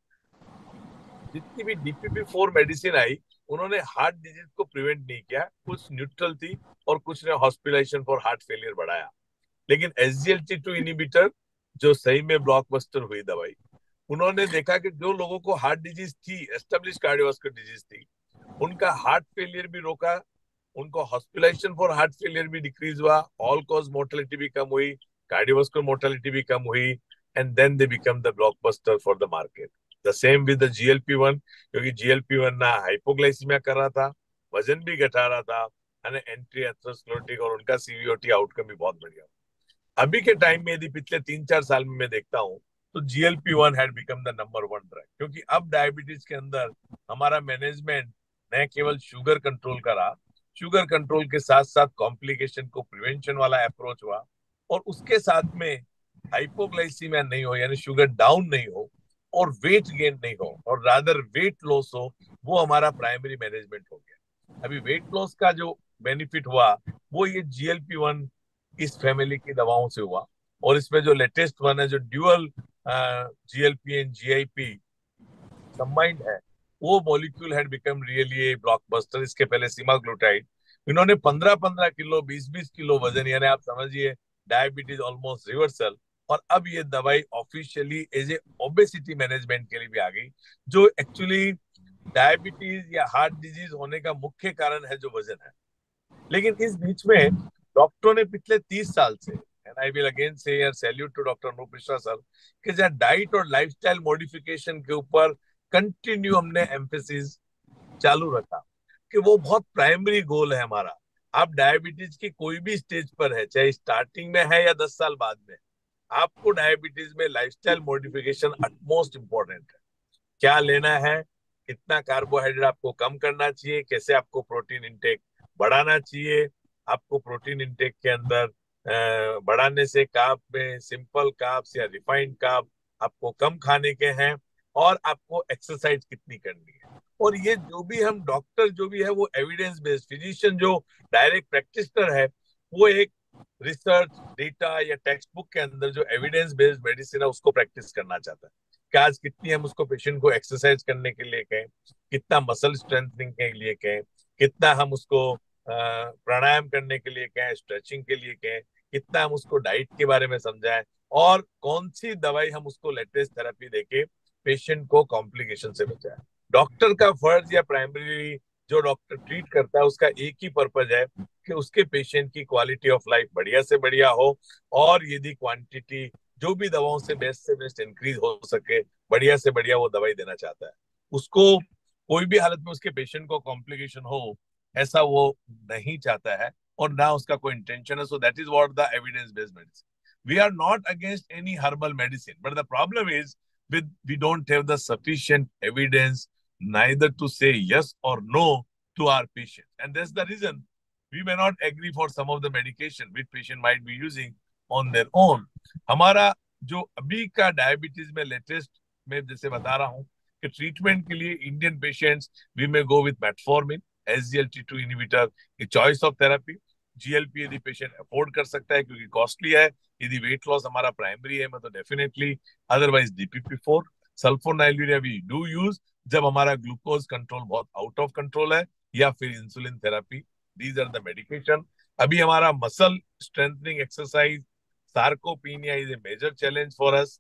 Speaker 5: जितनी भी DPP-4 मेडिसिन आई, उन्होंने हार्ट डिजीज को प्रिवेंट नहीं किया, कुछ न्यूट्रल थी और कुछ ने हॉस्पिटलाइजेशन फॉर हार्ट फेलियर बढ़ाया। लेकिन SGLT2 इनहिबिटर जो सही में ब्लॉकबस्टर हुई दवाई, उन्होंने देखा कि जो लोगों को हार्ट डिजीज थी, एस्टेब्लिश कार्डियोवास्कुलर डिजीज थी, उनका हार्ट फेलियर भी रोका, उनको हॉस्पिटलाइजेशन फॉर हार्ट फेलियर भी डिक्रीज हुआ, ऑल कॉज मोर्टेलिटी भी कम हुई, कार्डियोवास्कुलर मोर्टेलिटी भी कम हुई, and then they become the blockbuster for the market. The same with the GLP-1, क्योंकि GLP-1 ना हाइपोग्लाइसीमिया कर रहा था, वजन भी घटा रहा था, एंटी एथेरोस्क्लेरोटिक, और उनका CVOT आउटकम भी बहुत बढ़िया। अभी के टाइम में यदि पिछले 3-4 साल में मैं देखता हूँ तो GLP-1 had become the number 1 drug, क्योंकि अब डायबिटीज के अंदर हमारा मैनेजमेंट न केवल शुगर कंट्रोल करा, शुगर कंट्रोल के साथ साथ कॉम्प्लिकेशन को प्रिवेंशन वाला अप्रोच हुआ, और उसके साथ में हाइपोग्लाइसीमिया नहीं हो, यानी शुगर डाउन नहीं हो, और वेट गेन नहीं हो, और रादर वेट लॉस हो, वो हमारा प्राइमरी मैनेजमेंट हो गया। अभी वेट लॉस का जो बेनिफिट हुआ वो ये GLP-1 इस फैमिली की दवाओं से हुआ, और इसमें जो लेटेस्ट वन है जो dual GLP and GIP combined है, वो molecule had become really a blockbuster. इसके पहले सीमाग्लूटाइड, इन्होंने 15-15 किलो 20-20 किलो वजन, यानी आप समझिए डायबिटीज ऑलमोस्ट रिवर्सल। और अब ये दवाई officially as a obesity management के लिए भी आ गई, जो एक्चुअली डायबिटीज या हार्ट डिजीज होने का मुख्य कारण है जो वजन है। लेकिन इस बीच में डॉक्टरों ने पिछले 30 साल से, and I will again say salute to doctor Anoop Mishra sir, कि जहाँ डाइट और लाइफस्टाइल मॉडिफिकेशन के ऊपर कंटिन्यू हमने एम्फेसिस चालू रखा, कि वो बहुत प्राइमरी गोल है हमारा। आप डायबिटीज की कोई भी स्टेज पर है, चाहे स्टार्टिंग में है या 10 साल बाद में, आपको डायबिटीज में लाइफस्टाइल मॉडिफिकेशन अटमोस्ट इंपॉर्टेंट है। क्या लेना है, कितना कार्बोहाइड्रेट आपको कम करना चाहिए, कैसे आपको प्रोटीन इंटेक बढ़ाना चाहिए। आपको प्रोटीन इंटेक के अंदर बढ़ाने से कार्ब में सिंपल कार्ब्स या रिफाइंड कार्ब आपको कम खाने के हैं, और आपको एक्सरसाइज कितनी करनी है। और ये जो भी हम डॉक्टर जो भी है वो एविडेंस बेस्ड, फिजिशियन जो डायरेक्ट प्रैक्टिशनर है वो एक रिसर्च डेटा या टेक्स्ट बुक के अंदर जो एविडेंस बेस्ड मेडिसिन है उसको प्रैक्टिस करना चाहता है। कि आज कितनी हम उसको पेशेंट को एक्सरसाइज करने के लिए कहें, कितना मसल स्ट्रेंथनिंग के लिए कहें, कितना हम उसको प्राणायाम करने के लिए कहें, स्ट्रेचिंग के लिए कहें, कितना हम उसको डाइट के बारे में समझाएं, और कौन सी दवाई हम उसको लेटेस्ट थेरेपी देके पेशेंट को कॉम्प्लिकेशन से बचाएं। डॉक्टर का फर्ज या प्राइमरी जो डॉक्टर ट्रीट करता है उसका एक ही पर्पज है कि उसके पेशेंट की क्वालिटी ऑफ लाइफ बढ़िया से बढ़िया हो, और यदि क्वांटिटी जो भी दवाओं से बेस्ट इंक्रीज हो सके, बढ़िया से बढ़िया वो दवाई देना चाहता है। उसको कोई भी हालत में उसके पेशेंट को कॉम्प्लिकेशन हो ऐसा वो नहीं चाहता है, और ना उसका कोई इंटेंशन है। So that is what the evidence based medicine. We are not against any herbal medicine, but the problem is with we don't have the sufficient evidence neither to say yes or no to our patient, and that's the reason we may not agree for some of the medication which patient might be using on their own. हमारा जो अभी का diabetes में latest में जैसे बता रहा हूँ कि ट्रीटमेंट के लिए Indian patients we may go with metformin, SGLT2 inhibitor, a choice of therapy. GLP यदि पेशेंट अफोर्ड कर सकता है क्योंकि कॉस्टली है, यदि वेट लॉस हमारा प्राइमरी है तो definitely, otherwise DPP4। Sulfonylurea we do use जब हमारा ग्लूकोज कंट्रोल बहुत आउट ऑफ कंट्रोल है, या फिर insulin therapy. These are the medication. अभी हमारा muscle strengthening exercise, sarcopenia is a major challenge for us.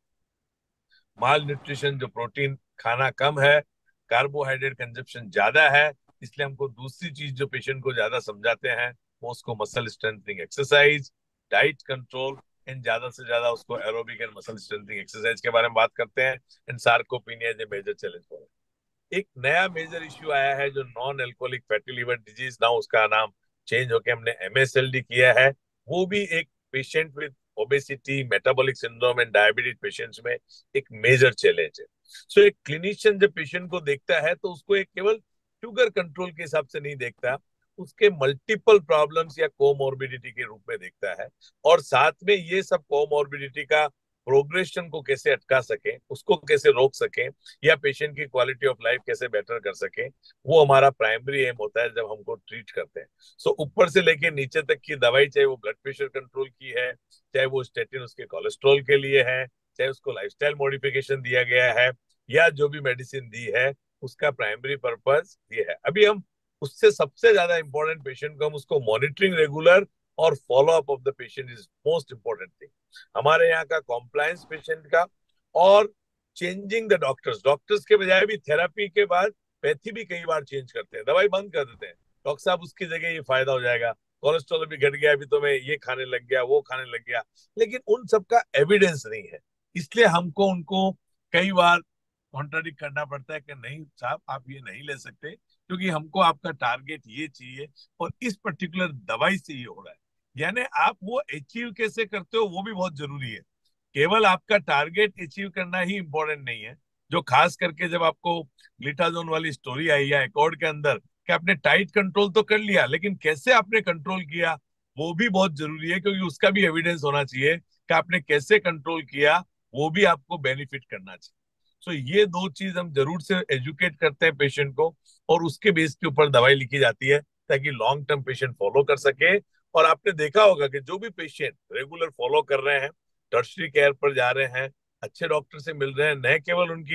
Speaker 5: Malnutrition, जो प्रोटीन खाना कम है, कार्बोहाइड्रेट कंजप्शन ज्यादा है, इसलिए हमको दूसरी चीज जो पेशेंट को ज्यादा समझाते हैं वो उसको muscle strengthening exercise, diet control, and ज्यादा से ज्यादा उसको aerobic and muscle strengthening exercise के बारे में बात करते हैं। And sarcopenia is a major challenge for. एक नया मेजर इश्यू आया है जो non alcoholic fatty liver disease, ना उसका नाम चेंज होके हमने MSLD किया है। वो भी एक patient with obesity, metabolic syndrome and diabetes patients में एक मेजर चैलेंज है। सो एक क्लिनिशियन जब पेशेंट को देखता है तो उसको एक केवल शुगर कंट्रोल के हिसाब से नहीं देखता, उसके मल्टीपल प्रॉब्लम्स या कोमॉर्बिडिटी के रूप में देखता है, और साथ में ये सब कोमॉर्बिडिटी का प्रोग्रेशन को कैसे अटका सके, उसको कैसे रोक सके, या पेशेंट की क्वालिटी ऑफ लाइफ कैसे बेटर कर सके, वो हमारा प्राइमरी एम होता है जब हमको ट्रीट करते हैं। सो ऊपर से लेके नीचे तक की दवाई, चाहे वो ब्लड प्रेशर कंट्रोल की है, चाहे वो स्टेटिन उसके कोलेस्ट्रॉल के लिए है, चाहे उसको लाइफस्टाइल मॉडिफिकेशन दिया गया है, या जो भी मेडिसिन दी है, उसका प्राइमरी पर्पज ये है। अभी हम उससे सबसे ज्यादा इंपॉर्टेंट पेशेंट को हम उसको मॉनिटरिंग रेगुलर और follow up of the patient is most important thing. हमारे यहाँ का कॉम्प्लायंस पेशेंट का, और चेंजिंग द डॉक्टर्स के बजाय भी थेरेपी के बाद पैथी भी कई बार चेंज करते हैं, दवाई बंद कर देते हैं। डॉक्टर साहब उसकी जगह ये फायदा हो जाएगा, कोलेस्ट्रॉल भी घट गया, अभी तो मैं ये खाने लग गया, वो खाने लग गया, लेकिन उन सबका एविडेंस नहीं है। इसलिए हमको उनको कई बार कॉन्ट्राडिक्ट करना पड़ता है कि नहीं साहब आप ये नहीं ले सकते, क्योंकि हमको आपका टारगेट ये चाहिए और इस पर्टिकुलर दवाई से ये हो रहा है। यानी आप वो अचीव कैसे करते हो वो भी बहुत जरूरी है। केवल आपका टारगेट अचीव करना ही इंपॉर्टेंट नहीं है। जो खास करके जब आपको ग्लिटाजोन वाली स्टोरी आई या एकॉर्ड के अंदर कि आपने टाइट कंट्रोल तो कर लिया, लेकिन कैसे आपने कंट्रोल किया वो भी बहुत जरूरी है, क्योंकि उसका भी एविडेंस होना चाहिए कि आपने कैसे कंट्रोल किया, वो भी आपको बेनिफिट करना चाहिए। सो ये दो चीज हम जरूर से एजुकेट करते हैं पेशेंट को, और उसके बेस के ऊपर दवाई लिखी जाती है ताकि लॉन्ग टर्म पेशेंट फॉलो कर सके। और आपने देखा होगा कि जो भी पेशेंट रेगुलर फॉलो कर रहे हैं, टर्शरी केयर पर जा रहे हैं, अच्छे डॉक्टर से मिल रहे हैं, न केवल उनकी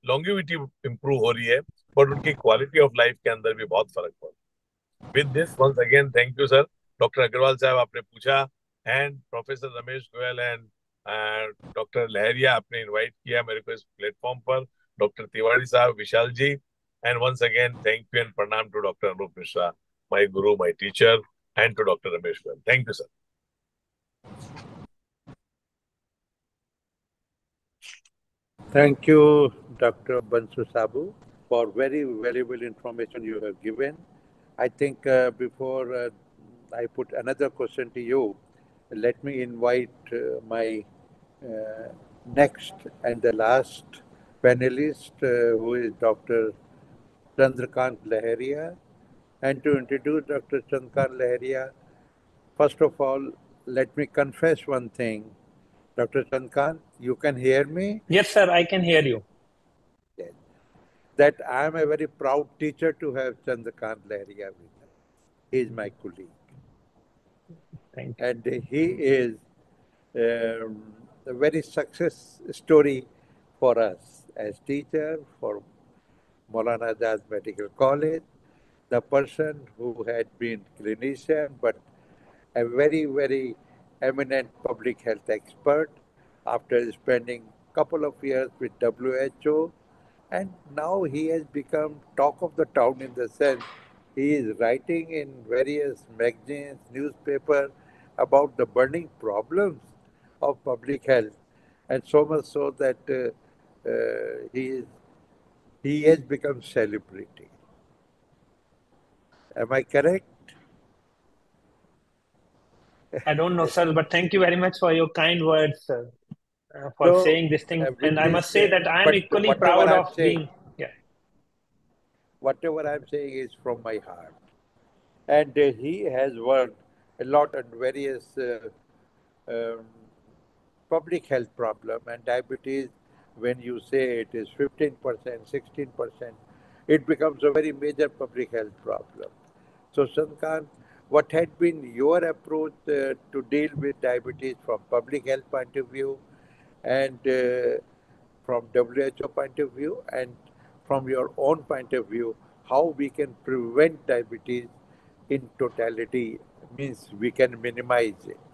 Speaker 5: लॉन्गिविटी इंप्रूव हो रही है, बट उनकी क्वालिटी ऑफ लाइफ के अंदर भी बहुत फर्क पड़ रहा है। With this once again thank you sir. Doctor Agarwal साहब आपने पूछा, and professor Ramesh Goyal and doctor Lahariya आपने इनवाइट किया मेरे को इस प्लेटफॉर्म पर, डॉक्टर तिवारी साहब, Vishal ji, and once again thank you and प्रणाम to doctor Anoop Mishra, my guru, my teacher, and to doctor Ramesh Goyal. Thank you sir.
Speaker 2: Thank you, Dr. Bansu Sabu, for very valuable information you have given. I think before I put another question to you, let me invite my next and the last panelist, who is Dr. Chandrakant Laharia. And to introduce Dr. Chandrakant Laharia, first of all, let me confess one thing. Dr. Chandrakant, you can hear me?
Speaker 6: Yes, sir, I can hear you.
Speaker 2: That I am a very proud teacher to have Chandrakant Laharia with us. He is my colleague.
Speaker 6: Thank you.
Speaker 2: And he is a very success story for us as teacher, for Maulana Azad Medical College, the person who had been clinician, but a very, very eminent public health expert after spending couple of years with WHO. And now he has become talk of the town in the sense he is writing in various magazines, newspapers about the burning problems of public health, and so much so that he has become celebrity. Am I correct?
Speaker 6: I don't know, sir, but thank you very much for your kind words, sir, for
Speaker 2: So,
Speaker 6: saying this thing.
Speaker 2: with
Speaker 6: And I must say that I am
Speaker 2: but
Speaker 6: equally
Speaker 2: whatever
Speaker 6: proud
Speaker 2: I'm
Speaker 6: of
Speaker 2: saying,
Speaker 6: being, yeah.
Speaker 2: whatever I'm saying is from my heart. And he has worked a lot on various um, public health problem, and diabetes, when you say it is 15%, 16%, it becomes a very major public health problem. So, Shankar, what had been your approach to deal with diabetes from public health point of view, and from WHO point of view, and from your own point of view, how we can prevent diabetes in totality, means we can minimize it?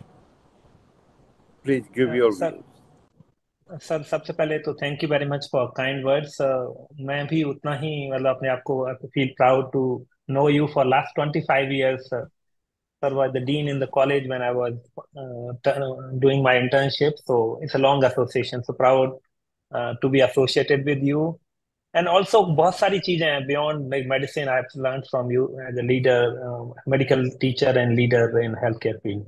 Speaker 2: Please give your
Speaker 6: Sir,
Speaker 2: views.
Speaker 6: Sir सबसे पहले तो thank you very much for kind words. मैं भी उतना ही मतलब अपने आप को feel proud to know you for last 25 years, sir. Sir was the dean in the college when I was doing my internship, so it's a long association, so proud to be associated with you. And also बहुत सारी चीजें हैं beyond like medicine I have learned from you as a leader, medical teacher and leader in healthcare field.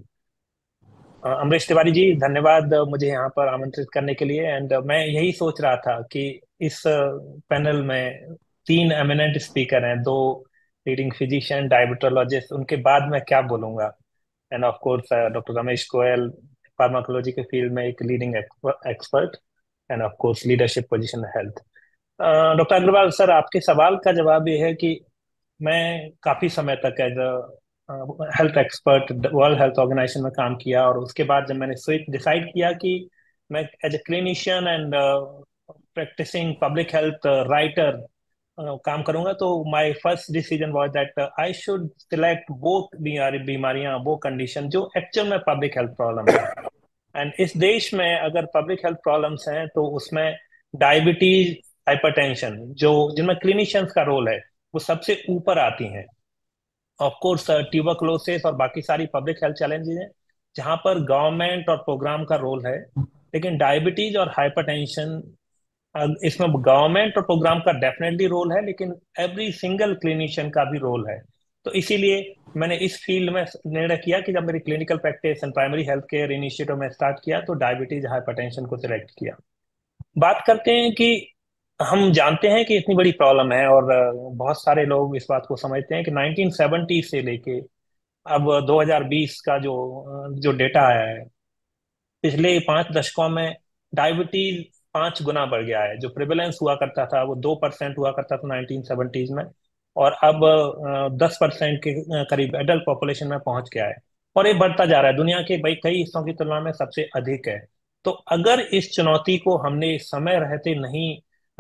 Speaker 6: Amrish Tiwari ji, धन्यवाद मुझे यहाँ पर आमंत्रित करने के लिए। एंड मैं यही सोच रहा था कि इस पैनल में 3 एमिनेंट स्पीकर हैं, 2 लीडिंग फिजिशियन डायबिटोलॉजिस्ट, उनके बाद मैं क्या बोलूंगा। And of course doctor Ramesh Goyal, pharmacology के फील्ड में एक leading expert, and of course leadership position health. Doctor Agarwal sir, आपके सवाल का जवाब ये है कि मैं काफी समय तक as health expert world health organization में काम किया, और उसके बाद जब मैंने स्विच डिसाइड किया कि मैं as a clinician and practicing public health writer काम करूंगा, तो my first decision was that I should select वो बीमारियां, वो कंडीशन जो एक्चुअल में पब्लिक हेल्थ प्रॉब्लम है। एंड इस देश में अगर पब्लिक हेल्थ प्रॉब्लम्स हैं तो उसमें डायबिटीज, हाइपरटेंशन, जो जिनमें क्लिनिशियंस का रोल है, वो सबसे ऊपर आती हैं। ऑफ कोर्स ट्यूबरकुलोसिस और बाकी सारी पब्लिक हेल्थ चैलेंजेस हैं जहां पर गवर्नमेंट और प्रोग्राम का रोल है, लेकिन डायबिटीज और हाइपरटेंशन, इसमें गवर्नमेंट और प्रोग्राम का डेफिनेटली रोल है, लेकिन एवरी सिंगल क्लिनिशियन का भी रोल है। तो इसीलिए मैंने इस फील्ड में निर्णय किया कि जब मेरी clinical practice and primary health care initiative में स्टार्ट किया तो डायबिटीज हाइपरटेंशन को सिलेक्ट किया। बात करते हैं कि हम जानते हैं कि इतनी बड़ी प्रॉब्लम है, और बहुत सारे लोग इस बात को समझते हैं कि 1970 से लेके अब 2020 का जो जो डेटा आया है, पिछले 5 दशकों में डायबिटीज 5 गुना बढ़ गया है। जो प्रिवेलेंस हुआ करता था वो 2% हुआ करता था 1970s में, और अब 10% के करीब एडल्ट पॉपुलेशन में पहुंच गया है, और ये बढ़ता जा रहा है। दुनिया के कई हिस्सों की तुलना में सबसे अधिक है। तो अगर इस चुनौती को हमने समय रहते नहीं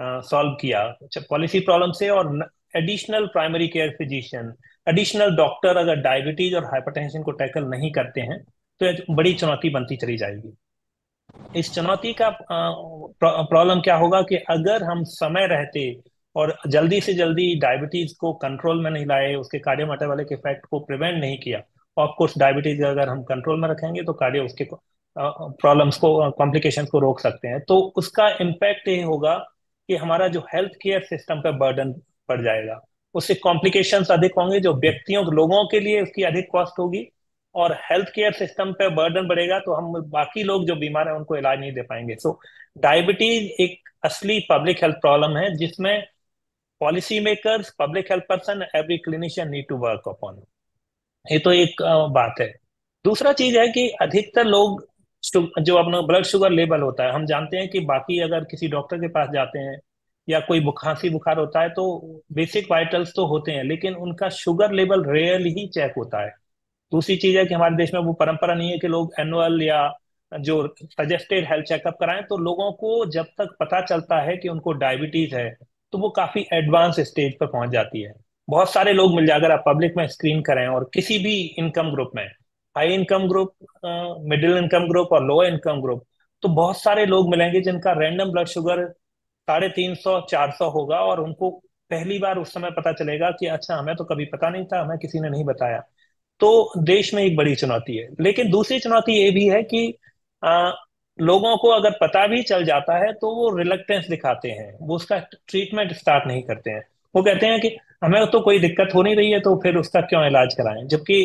Speaker 6: सॉल्व किया पॉलिसी प्रॉब्लम से, और additional primary care physician, additional doctor अगर डायबिटीज और हाइपरटेंशन को टैकल नहीं करते हैं तो एक बड़ी चुनौती बनती चली जाएगी। इस चुनौती का प्रॉब्लम क्या होगा कि अगर हम समय रहते और जल्दी से जल्दी डायबिटीज को कंट्रोल में नहीं लाए, उसके कार्डियोमेटाबॉलिक इफेक्ट को प्रिवेंट नहीं किया, ऑफ कोर्स डायबिटीज अगर हम कंट्रोल में रखेंगे तो कार्डियो उसके प्रॉब्लम्स को, कॉम्प्लिकेशंस को रोक सकते हैं। तो उसका इम्पैक्ट ये होगा कि हमारा जो हेल्थ केयर सिस्टम पर बर्डन पड़ जाएगा, उससे कॉम्प्लिकेशंस अधिक होंगे, जो व्यक्तियों लोगों के लिए उसकी अधिक कॉस्ट होगी, और हेल्थ केयर सिस्टम पे बर्डन बढ़ेगा तो हम बाकी लोग जो बीमार हैं उनको इलाज नहीं दे पाएंगे। सो डायबिटीज एक असली पब्लिक हेल्थ प्रॉब्लम है जिसमें policy makers, public health person, every clinician need to work upon. ये तो एक बात है। दूसरा चीज है कि अधिकतर लोग जो अपना ब्लड शुगर लेवल होता है, हम जानते हैं कि बाकी अगर किसी डॉक्टर के पास जाते हैं या कोई खांसी बुखार होता है तो बेसिक वाइटल्स तो होते हैं, लेकिन उनका शुगर लेवल रेयरली ही चेक होता है। दूसरी चीज है कि हमारे देश में वो परंपरा नहीं है कि लोग एनुअल या जो सजेस्टेड हेल्थ चेकअप कराएं। तो लोगों को जब तक पता चलता है कि उनको डायबिटीज है तो वो काफी एडवांस स्टेज पर पहुंच जाती है। बहुत सारे लोग मिल जाए, अगर आप पब्लिक में स्क्रीन करें और किसी भी इनकम ग्रुप में, high income group, middle income group और लो इनकम ग्रुप, तो बहुत सारे लोग मिलेंगे जिनका रैंडम ब्लड शुगर 350-400 होगा, और उनको पहली बार उस समय पता चलेगा कि अच्छा हमें तो कभी पता नहीं था, हमें किसी ने नहीं बताया। तो देश में एक बड़ी चुनौती है। लेकिन दूसरी चुनौती ये भी है कि आ, लोगों को अगर पता भी चल जाता है तो वो रिलक्टेंस दिखाते हैं, वो उसका ट्रीटमेंट स्टार्ट नहीं करते हैं। वो कहते हैं कि हमें तो कोई दिक्कत हो नहीं रही है तो फिर उसका क्यों इलाज कराएं। जबकि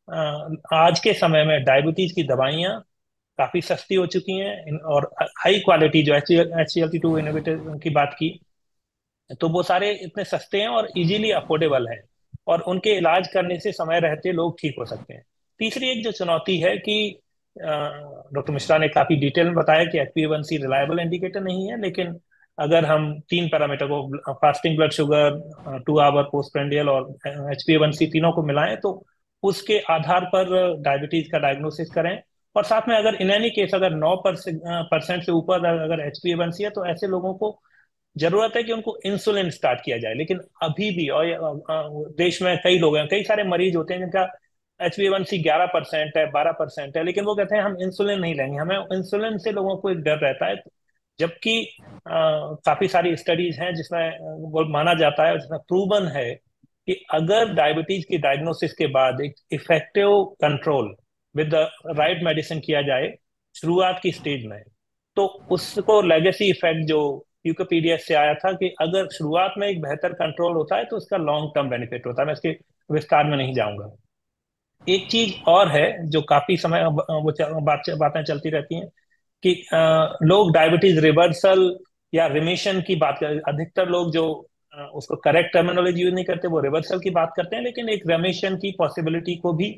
Speaker 6: आज के समय में डायबिटीज की दवाइयाँ काफी सस्ती हो चुकी हैं, और हाई क्वालिटी, जो SGLT2 इनहिबिटर की बात की, तो वो सारे इतने सस्ते हैं और इजीली अफोर्डेबल हैं, और उनके इलाज करने से समय रहते लोग ठीक हो सकते हैं। तीसरी एक जो चुनौती है कि डॉक्टर मिश्रा ने काफी डिटेल में बताया कि HbA1c रिलायबल इंडिकेटर नहीं है, लेकिन अगर हम 3 पैरामीटर को, fasting blood sugar, 2 hour postprandial और HbA1c तीनों को मिलाएं तो उसके आधार पर डायबिटीज का डायग्नोसिस करें। और साथ में अगर इन एनी केस अगर 9% से ऊपर अगर HbA1c है तो ऐसे लोगों को जरूरत है कि उनको इंसुलिन स्टार्ट किया जाए। लेकिन अभी भी, और देश में कई लोग हैं, कई सारे मरीज होते हैं जिनका HbA1c 11% है, 12% है, लेकिन वो कहते हैं हम इंसुलिन नहीं लेंगे। हमें इंसुलिन से लोगों को एक डर रहता है, जबकि काफी सारी स्टडीज हैं जिसमें वो माना जाता है, जिसमें प्रूवन है कि अगर डायबिटीज की डायग्नोसिस के बाद एक effective control with the right medicine किया जाए शुरुआत की स्टेज में, तो उसको लेगेसी इफेक्ट जो यूकोपीडिया से आया था कि अगर शुरुआत में एक बेहतर कंट्रोल होता है तो उसका लॉन्ग टर्म बेनिफिट होता है। मैं इसके विस्तार में नहीं जाऊंगा। एक चीज और है जो काफी समय वो बातें चलती रहती हैं कि लोग डायबिटीज रिवर्सल या रिमिशन की बात कर, अधिकतर लोग जो उसको करेक्ट टर्मिनोलॉजी यूज नहीं करते वो रिवर्सल की बात करते हैं, लेकिन एक रेमिशन की पॉसिबिलिटी को भी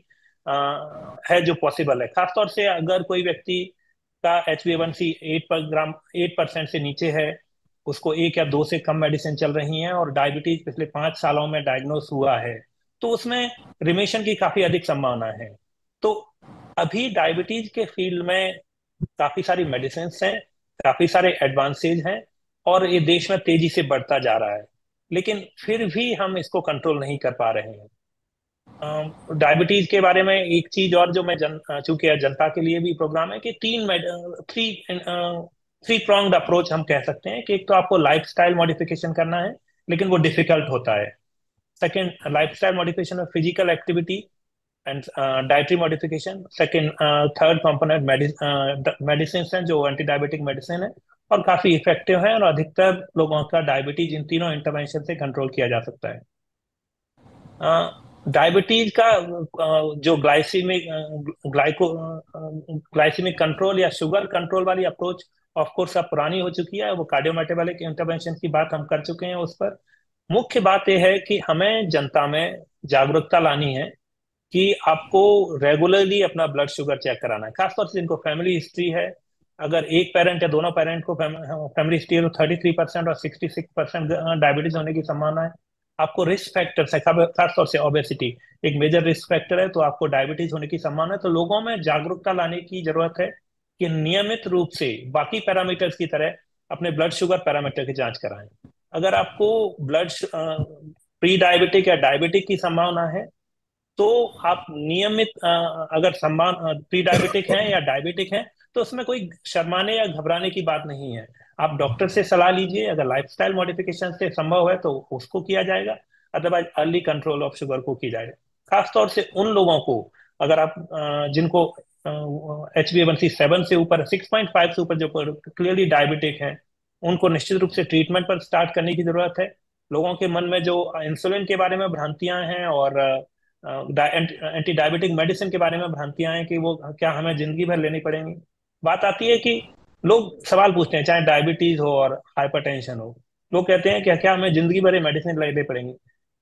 Speaker 6: है जो पॉसिबल है। खासतौर से अगर कोई व्यक्ति का HbA1c 8% से नीचे है, उसको 1 या 2 से कम मेडिसिन चल रही हैं, और डायबिटीज पिछले 5 सालों में डायग्नोस हुआ है, तो उसमें रिमिशन की काफी अधिक संभावना है। तो अभी डायबिटीज के फील्ड में काफी सारी मेडिसिन हैं, काफी सारे एडवांसेज हैं, और ये देश में तेजी से बढ़ता जा रहा है, लेकिन फिर भी हम इसको कंट्रोल नहीं कर पा रहे हैं। डायबिटीज के बारे में एक चीज और जो मैं चूंकि जनता के लिए भी प्रोग्राम है कि थ्री प्रॉन्ग्ड अप्रोच हम कह सकते हैं कि एक तो आपको लाइफस्टाइल मॉडिफिकेशन करना है, लेकिन वो डिफिकल्ट होता है। सेकेंड, लाइफस्टाइल मॉडिफिकेशन में physical activity and dietary modification. Second, third component medicine हैं जो एंटी डायबिटिक मेडिसिन है और काफी इफेक्टिव है, और अधिकतर लोगों का डायबिटीज इन तीनों इंटरवेंशन से कंट्रोल किया जा सकता है। डायबिटीज का जो ग्लाइसेमिक कंट्रोल या शुगर कंट्रोल वाली अप्रोच ऑफ कोर्स अब पुरानी हो चुकी है, वो कार्डियोमेटाबॉलिक इंटरवेंशन की बात हम कर चुके हैं उस पर। मुख्य बात यह है कि हमें जनता में जागरूकता लानी है कि आपको रेगुलरली अपना ब्लड शुगर चेक कराना है, खासतौर से जिनको फैमिली हिस्ट्री है। अगर एक पेरेंट या दोनों पेरेंट को फैमिली हिस्ट्री है तो 33% और 66% डायबिटीज होने की संभावना है। आपको रिस्क फैक्टर है, खासतौर से ओबेसिटी एक मेजर रिस्क फैक्टर है, तो आपको डायबिटीज होने की संभावना है। तो लोगों में जागरूकता लाने की जरूरत है कि नियमित रूप से बाकी पैरामीटर्स की तरह अपने ब्लड शुगर पैरामीटर की जांच कराएं। अगर आपको ब्लड प्री डायबिटिक या डायबिटिक की संभावना है तो आप नियमित अगर संभावना प्री डायबिटिक हैं या डायबिटिक हैं तो उसमें कोई शर्माने या घबराने की बात नहीं है। आप डॉक्टर से सलाह लीजिए, अगर लाइफस्टाइल मॉडिफिकेशन से संभव है तो उसको किया जाएगा, otherwise early control of sugar को की जाएगा। खासतौर से उन लोगों को, अगर आप जिनको HbA1c 7 से ऊपर, 6.5 से ऊपर, जो क्लियरली डायबिटिक हैं, उनको निश्चित रूप से ट्रीटमेंट पर स्टार्ट करने की जरूरत है। लोगों के मन में जो इंसुलिन के बारे में भ्रांतियां हैं और एंटी डायबिटिक मेडिसिन के बारे में भ्रांतियां हैं कि वो क्या हमें जिंदगी भर लेनी पड़ेंगी। बात आती है कि लोग सवाल पूछते हैं, चाहे डायबिटीज हो और हाइपरटेंशन हो, लोग कहते हैं कि क्या हमें जिंदगी भर मेडिसिन लेनी पड़ेंगी।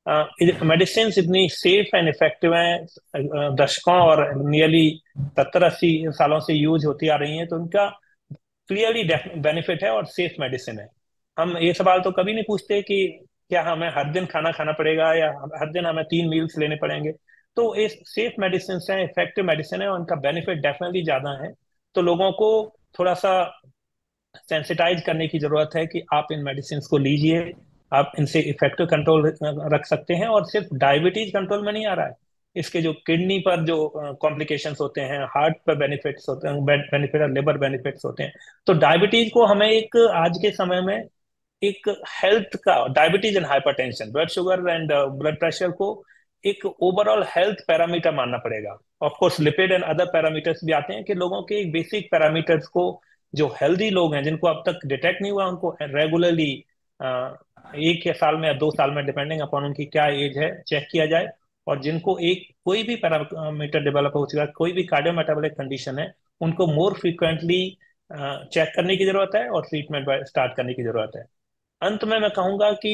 Speaker 6: मेडिसिन इतनी सेफ एंड इफेक्टिव हैं, दशकों और नियरली 70-80 सालों से यूज होती आ रही हैं, तो उनका क्लियरली बेनिफिट है और सेफ मेडिसिन है। हम ये सवाल तो कभी नहीं पूछते कि क्या हमें हर दिन खाना खाना पड़ेगा या हर दिन हमें 3 मील्स लेने पड़ेंगे। तो ये सेफ मेडिसिन है, इफेक्टिव मेडिसिन है और उनका बेनिफिट डेफिनेटली ज्यादा है। तो लोगों को थोड़ा सा सेंसिटाइज करने की जरूरत है कि आप इन मेडिसिन को लीजिए, आप इनसे इफेक्टिव कंट्रोल रख सकते हैं। और सिर्फ डायबिटीज कंट्रोल में नहीं आ रहा है, इसके जो किडनी पर जो कॉम्प्लिकेशंस होते हैं, हार्ट पर बेनिफिट्स होते हैं, बेनिफिट और लिवर बेनिफिट्स होते हैं। तो डायबिटीज को हमें एक आज के समय में एक हेल्थ का, diabetes and hypertension, blood sugar and blood pressure को एक ओवरऑल हेल्थ पैरामीटर मानना पड़ेगा। Of course lipid and other parameters भी आते हैं कि लोगों के एक बेसिक पैरामीटर्स को, जो हेल्दी लोग हैं जिनको अब तक डिटेक्ट नहीं हुआ, उनको रेगुलरली 1 साल में या 2 साल में, डिपेंडिंग अपॉन उनकी क्या एज है, चेक किया जाए। और जिनको एक कोई भी पैरामीटर डेवलप हो चुका है, कोई भी कार्डियोमेटाबॉलिक कंडीशन है, उनको मोर फ्रीक्वेंटली चेक करने की जरूरत है और ट्रीटमेंट स्टार्ट करने की जरूरत है। अंत में मैं कहूंगा कि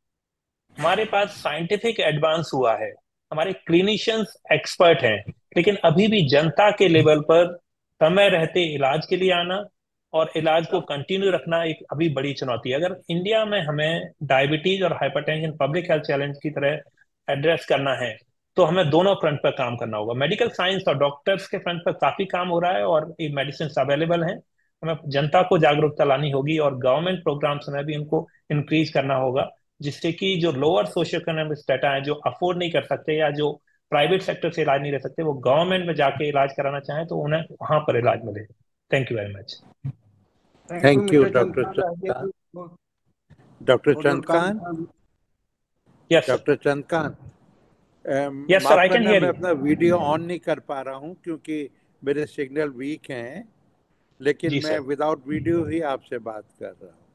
Speaker 6: हमारे पास साइंटिफिक एडवांस हुआ है, हमारे क्लिनिशियंस एक्सपर्ट हैं, लेकिन अभी भी जनता के लेवल पर समय रहते इलाज के लिए आना और इलाज को कंटिन्यू रखना एक अभी बड़ी चुनौती है। अगर इंडिया में हमें डायबिटीज और हाइपरटेंशन पब्लिक हेल्थ चैलेंज की तरह एड्रेस करना है तो हमें दोनों फ्रंट पर काम करना होगा। मेडिकल साइंस और डॉक्टर्स के फ्रंट पर काफी काम हो रहा है और ये मेडिसिन अवेलेबल हैं। हमें जनता को जागरूकता लानी होगी और गवर्नमेंट प्रोग्राम्स में भी इनको इंक्रीज करना होगा, जिससे कि जो लोअर सोशियो इकोनॉमिक स्टेटा है, जो अफोर्ड नहीं कर सकते या जो प्राइवेट सेक्टर से इलाज नहीं ले सकते, वो गवर्नमेंट में जाके इलाज कराना चाहें तो उन्हें वहां पर इलाज मिले। Thank you very much.
Speaker 2: Thank you
Speaker 1: Mr.
Speaker 2: Doctor
Speaker 1: Chandkan.
Speaker 2: Chandrakant. Doctor
Speaker 1: Dr.
Speaker 2: Chandrakant,
Speaker 1: Kant,
Speaker 6: yes
Speaker 2: doctor Chandrakant,
Speaker 6: yes sir,
Speaker 2: माफ
Speaker 6: आई कैन
Speaker 2: करना
Speaker 6: हियर
Speaker 2: मैं
Speaker 6: यू।
Speaker 2: अपना वीडियो ऑन नहीं कर पा रहा हूँ क्योंकि मेरे सिग्नल वीक हैं, लेकिन
Speaker 6: जी
Speaker 2: मैं
Speaker 6: सर।
Speaker 2: विदाउट वीडियो ही आपसे बात कर रहा हूँ।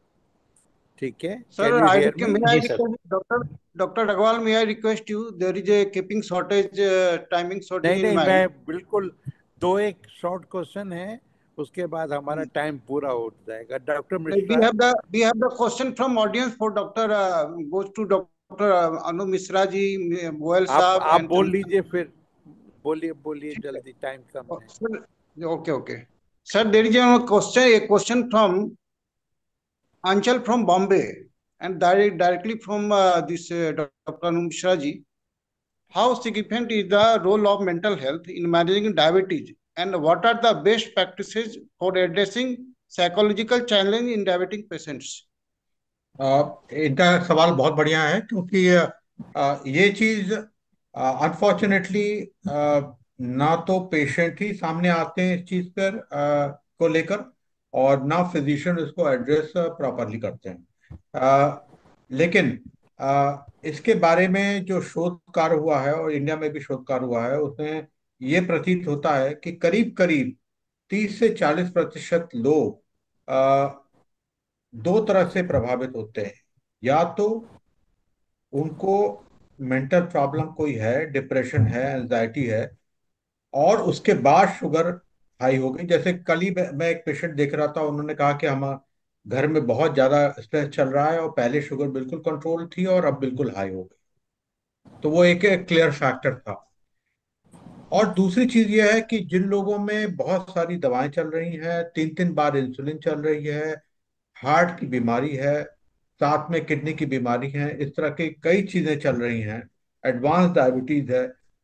Speaker 2: ठीक है,
Speaker 1: sir,
Speaker 2: can you hear me?
Speaker 1: may I
Speaker 6: जी sir.
Speaker 1: request Dr. Agarwal, may I request you? There is a keeping shortage, timing shortage
Speaker 2: नहीं
Speaker 1: in
Speaker 2: नहीं,
Speaker 1: mind.
Speaker 2: मैं बिल्कुल, दो एक शॉर्ट क्वेश्चन है, उसके बाद हमारा टाइम पूरा हो जाएगा। Doctor
Speaker 1: We
Speaker 2: Mishra,
Speaker 1: have the question from audience for Dr. Goes to Dr. Anu Misra ji, Goel
Speaker 2: आप
Speaker 1: Saab,
Speaker 2: आप
Speaker 1: and
Speaker 2: बोल लीजिए, फिर बोलिए बोलिए,
Speaker 1: ठीक है।
Speaker 2: जल्दी, टाइम कम है।
Speaker 1: Sir, okay. Sir, there is a question from Anchal from Bombay, and directly from this Dr. Anu Misra ji. How significant is the role of mental health in managing diabetes, and what are the best practices for addressing psychological challenge in diabetic patients?
Speaker 3: इनका सवाल बहुत बढ़िया है, क्योंकि ये चीज unfortunately ना तो पेशेंट ही सामने आते हैं इस चीज पर को लेकर, और ना फिजिशियन इसको एड्रेस प्रॉपरली करते हैं। लेकिन इसके बारे में जो शोध कार्य हुआ है, और इंडिया में भी शोध कार्य हुआ है, उसमें ये प्रतीत होता है कि करीब करीब 30 से 40% लोग दो तरह से प्रभावित होते हैं। या तो उनको मेंटल प्रॉब्लम कोई है, डिप्रेशन है, एंजाइटी है, और उसके बाद शुगर हाई हो गई। जैसे कल ही मैं एक पेशेंट देख रहा था, उन्होंने कहा कि हम घर में बहुत ज्यादा स्ट्रेस चल रहा है और पहले शुगर बिल्कुल कंट्रोल थी और अब बिल्कुल हाई हो गई। तो वो एक क्लियर फैक्टर था। और दूसरी चीज ये है कि जिन लोगों में बहुत सारी दवाएं चल रही हैं, 3 3 बार इंसुलिन चल रही है, हार्ट की बीमारी है, साथ में किडनी की बीमारी है, इस तरह की कई चीजें चल रही हैं, एडवांस डायबिटीज है,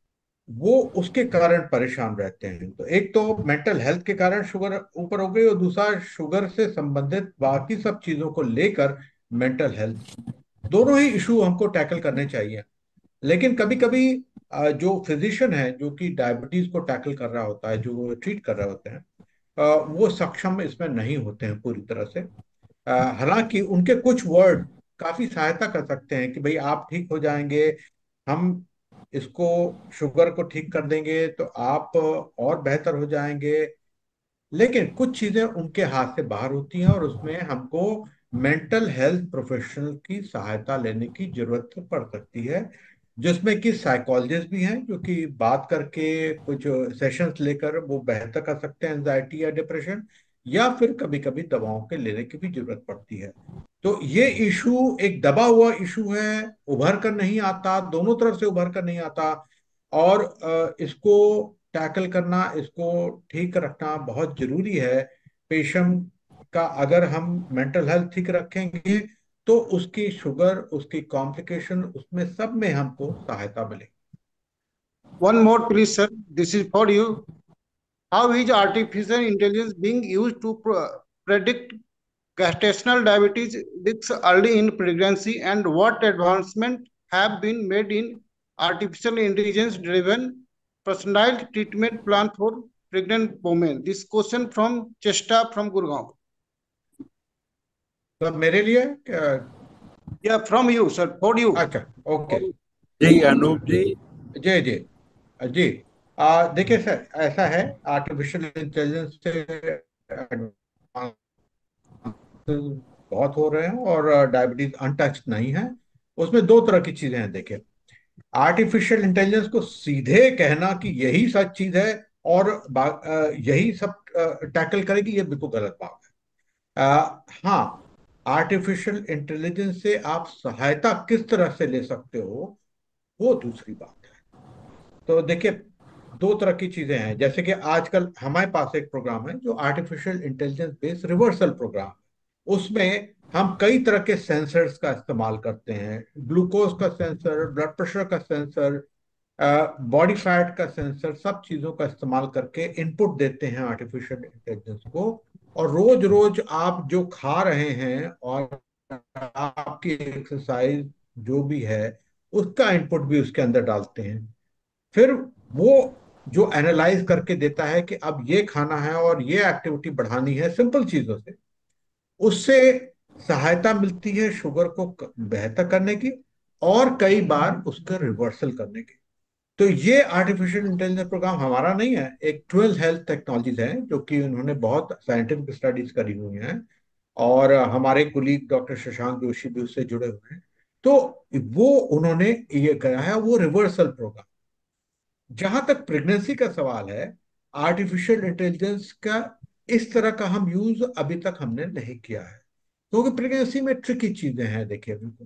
Speaker 3: वो उसके कारण परेशान रहते हैं। तो एक तो मेंटल हेल्थ के कारण शुगर ऊपर हो गई, और दूसरा शुगर से संबंधित बाकी सब चीजों को लेकर मेंटल हेल्थ। दोनों ही इशू हमको टैकल करने चाहिए। लेकिन कभी कभी जो फिजिशियन है जो कि डायबिटीज को टैकल कर रहा होता है, जो ट्रीट कर रहे होते हैं, वो सक्षम इसमें नहीं होते हैं पूरी तरह से। हालांकि उनके कुछ वर्ड काफी सहायता कर सकते हैं कि भाई आप ठीक हो जाएंगे, हम इसको शुगर को ठीक कर देंगे तो आप और बेहतर हो जाएंगे। लेकिन कुछ चीजें उनके हाथ से बाहर होती हैं, और उसमें हमको मेंटल हेल्थ प्रोफेशनल की सहायता लेने की जरूरत तो पड़ सकती है, जिसमें कि साइकोलॉजिस्ट भी हैं जो कि बात करके कुछ सेशंस लेकर वो बेहतर कर सकते हैं एंजाइटी या डिप्रेशन, या फिर कभी कभी दवाओं के लेने की भी जरूरत पड़ती है। तो ये इशू एक दबा हुआ इशू है, उभर कर नहीं आता, दोनों तरफ से उभर कर नहीं आता। और इसको टैकल करना, इसको ठीक रखना बहुत जरूरी है। पेशेंट का अगर हम मेंटल हेल्थ ठीक रखेंगे तो उसकी शुगर, उसकी कॉम्प्लिकेशन, उसमें सब में हमको सहायता मिलेगी।
Speaker 1: One more, please, sir. This is for you. How is artificial intelligence being used to predict gestational diabetes risks early in pregnancy, and what advancements have been made in artificial intelligence-driven personalized treatment plan for pregnant women? This question from Chesta from Gurgaon.
Speaker 3: तो मेरे लिए
Speaker 1: Yeah, from you, sir. For you.
Speaker 3: अच्छा, okay.
Speaker 2: जी अनूप जी।
Speaker 3: जी जी जी। देखिए sir, ऐसा है, आर्टिफिशियल इंटेलिजेंस से advance बहुत हो रहे हैं, और डायबिटीज अनटच्ड नहीं है। उसमें दो तरह की चीजें हैं। देखिए, आर्टिफिशियल इंटेलिजेंस को सीधे कहना कि यही सच चीज है और यही सब टैकल करेगी, ये बिल्कुल गलत बात है। हाँ, आर्टिफिशियल इंटेलिजेंस से आप सहायता किस तरह से ले सकते हो, वो दूसरी बात है। तो देखिए, दो तरह की चीजें हैं। जैसे कि आजकल हमारे पास एक प्रोग्राम है जो artificial intelligence based reversal program. उसमें हम कई तरह के सेंसर्स का इस्तेमाल करते हैं, ग्लूकोज का सेंसर, ब्लड प्रेशर का सेंसर, बॉडी फैट का सेंसर, सब चीजों का इस्तेमाल करके इनपुट देते हैं आर्टिफिशियल इंटेलिजेंस को। और रोज रोज आप जो खा रहे हैं और आपकी एक्सरसाइज जो भी है, उसका इनपुट भी उसके अंदर डालते हैं। फिर वो जो एनालाइज करके देता है कि अब ये खाना है और ये एक्टिविटी बढ़ानी है, सिंपल चीजों से उससे सहायता मिलती है शुगर को बेहतर करने की, और कई बार उसका रिवर्सल करने की। तो ये आर्टिफिशियल इंटेलिजेंस प्रोग्राम हमारा नहीं है, एक ट्वेल्व हेल्थ टेक्नोलॉजीज है जो कि उन्होंने बहुत साइंटिफिक स्टडीज करी हुई हैं, और हमारे कुलीग डॉक्टर शशांक जोशी भी उससे जुड़े हुए हैं। तो वो उन्होंने ये करा है, वो रिवर्सल प्रोग्राम। जहां तक प्रेगनेंसी का सवाल है, आर्टिफिशियल इंटेलिजेंस का इस तरह का हम यूज अभी तक हमने नहीं किया है, क्योंकि प्रेगनेंसी में ट्रिकी चीजें हैं। देखिए, बिल्कुल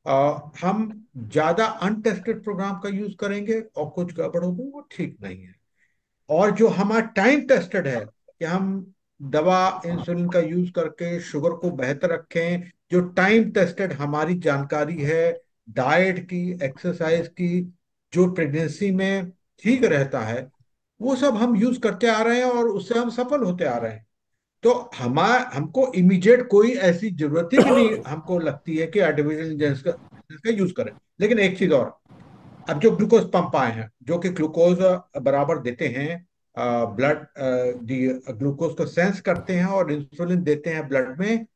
Speaker 3: हम ज्यादा अनटेस्टेड प्रोग्राम का यूज करेंगे और कुछ गड़बड़ होगी, वो ठीक नहीं है। और जो हमारा टाइम टेस्टेड है कि हम दवा इंसुलिन का यूज करके शुगर को बेहतर रखें, जो टाइम टेस्टेड हमारी जानकारी है डाइट की, एक्सरसाइज की, जो प्रेगनेंसी में ठीक रहता है, वो सब हम यूज करते आ रहे हैं और उससे हम सफल होते आ रहे हैं। तो हमको इमीडिएट कोई ऐसी जरूरत ही भी नहीं हमको लगती है कि आर्टिफिशियल इंटेलिजेंस का यूज करें। लेकिन एक चीज और, अब जो ग्लूकोज पंप आए हैं जो कि ग्लूकोज बराबर देते हैं, ब्लड ग्लूकोज को सेंस करते हैं और इंसुलिन देते हैं ब्लड में,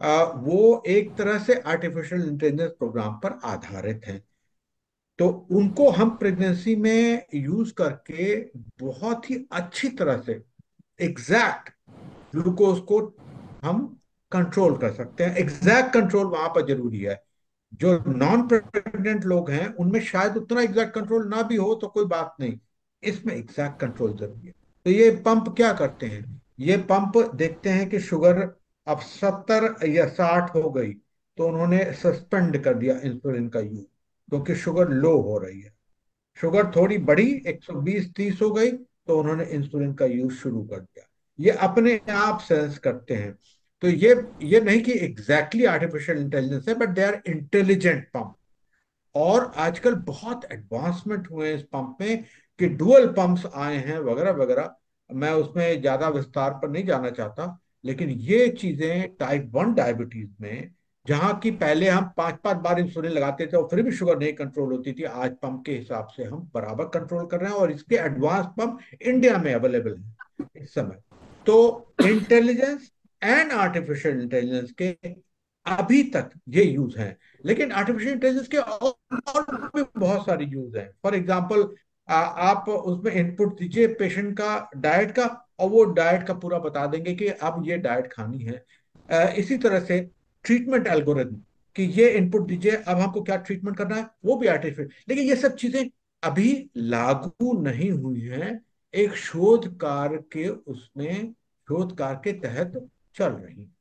Speaker 3: वो एक तरह से आर्टिफिशियल इंटेलिजेंस प्रोग्राम पर आधारित हैं। तो उनको हम प्रेगनेंसी में यूज करके बहुत ही अच्छी तरह से एग्जैक्ट ग्लूकोज को हम कंट्रोल कर सकते हैं। एग्जैक्ट कंट्रोल वहां पर जरूरी है। जो नॉन प्रेग्नेंट लोग हैं उनमें शायद उतना एग्जैक्ट कंट्रोल ना भी हो तो कोई बात नहीं, इसमें एग्जैक्ट कंट्रोल जरूरी है। तो ये पंप क्या करते हैं, ये पंप देखते हैं कि शुगर अब 70 या 60 हो गई, तो उन्होंने सस्पेंड कर दिया इंसुलिन का यूज, क्योंकि शुगर लो हो रही है। शुगर थोड़ी बढ़ी, 120-130 हो गई, तो उन्होंने इंसुलिन का यूज शुरू कर दिया। ये अपने आप सेंस करते हैं। तो ये नहीं कि एग्जैक्टली आर्टिफिशियल इंटेलिजेंस है, but they are intelligent pump. और आजकल बहुत एडवांसमेंट हुए हैं इस पंप में, कि डुअल पंप्स आए हैं वगैरह वगैरह। मैं उसमें ज्यादा विस्तार पर नहीं जाना चाहता, लेकिन ये चीजें टाइप 1 डायबिटीज में, जहाँ की पहले हम 5-5 बार इंसुलिन लगाते थे और फिर भी शुगर नहीं कंट्रोल होती थी, आज पंप के हिसाब से हम बराबर कंट्रोल कर रहे हैं और इसके एडवांस पंप इंडिया में अवेलेबल है इस समय। तो इंटेलिजेंस एंड आर्टिफिशियल इंटेलिजेंस के अभी तक ये यूज हैं, लेकिन आर्टिफिशियल इंटेलिजेंस के और भी बहुत सारे यूज हैं। फॉर एग्जांपल, आप उसमें इनपुट दीजिए पेशेंट का डाइट का, और वो डाइट का पूरा बता देंगे कि अब ये डाइट खानी है। इसी तरह से ट्रीटमेंट एल्गोरिथम, कि ये इनपुट दीजिए अब हमको क्या ट्रीटमेंट करना है, वो भी आर्टिफिशियल। लेकिन ये सब चीजें अभी लागू नहीं हुई हैं, एक शोध कार्य के उसमें, शोध कार्य के तहत चल रही हैं।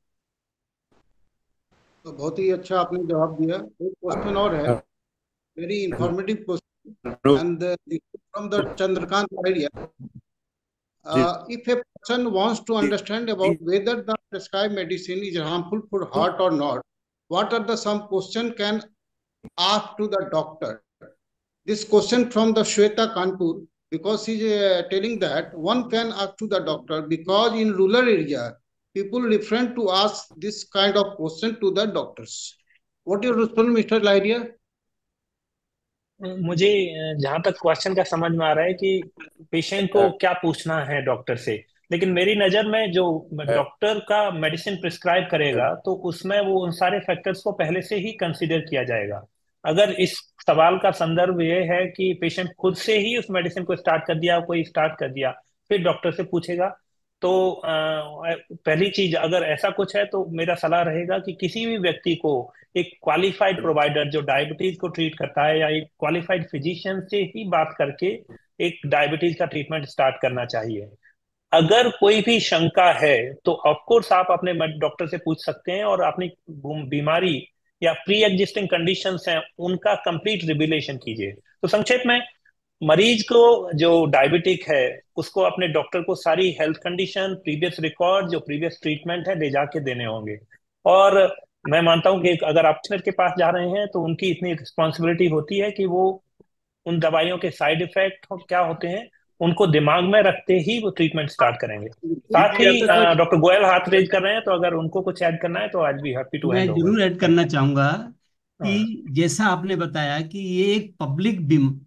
Speaker 1: तो बहुत ही अच्छा आपने जवाब दिया। एक क्वेश्चन और है, very informative question, and from the Chandrakant area. If a person wants to understand about whether the prescribed medicine is harmful for heart or not, what are the some question can ask to the doctor? This question from the Shweta Kanpur, because he is telling that one can ask to the doctor, because in rural area, people refrain to ask this kind of question to the doctors. What is your response, Mr. Lahiriya?
Speaker 6: मुझे जहां तक question का समझ में आ रहा है कि patient को क्या पूछना है डॉक्टर से, लेकिन मेरी नजर में जो डॉक्टर का मेडिसिन प्रिस्क्राइब करेगा तो उसमें वो उन सारे फैक्टर्स को पहले से ही कंसीडर किया जाएगा। अगर इस सवाल का संदर्भ ये है कि पेशेंट खुद से ही उस मेडिसिन को स्टार्ट कर दिया, कोई स्टार्ट कर दिया, फिर डॉक्टर से पूछेगा, तो पहली चीज अगर ऐसा कुछ है तो मेरा सलाह रहेगा कि किसी भी व्यक्ति को एक क्वालिफाइड प्रोवाइडर जो डायबिटीज को ट्रीट करता है या एक क्वालिफाइड फिजिशियन से ही बात करके एक डायबिटीज का ट्रीटमेंट स्टार्ट करना चाहिए। अगर कोई भी शंका है तो ऑफ कोर्स आप अपने डॉक्टर से पूछ सकते हैं और अपनी बीमारी या प्री एग्जिस्टिंग कंडीशंस हैं उनका कंप्लीट रिविलेशन कीजिए। तो संक्षेप में, मरीज को जो डायबिटिक है उसको अपने डॉक्टर को सारी हेल्थ कंडीशन, प्रीवियस रिकॉर्ड, जो प्रीवियस ट्रीटमेंट है ले जाके देने होंगे। और मैं मानता हूं कि अगर आप डॉक्टर के पास जा रहे हैं तो उनकी इतनी रिस्पॉन्सिबिलिटी होती है कि वो उन दवाइयों के साइड इफेक्ट क्या होते हैं उनको दिमाग में रखते ही वो ट्रीटमेंट स्टार्ट करेंगे। साथ ही डॉक्टर गोयल हाथ रेज कर रहे हैं, तो अगर उनको कुछ ऐड करना है तो आज भी हैप्पी टू
Speaker 4: मैं
Speaker 6: हैंड
Speaker 4: जरूर ऐड करना चाहूंगा
Speaker 6: हाँ।
Speaker 4: कि जैसा आपने बताया कि ये एक पब्लिक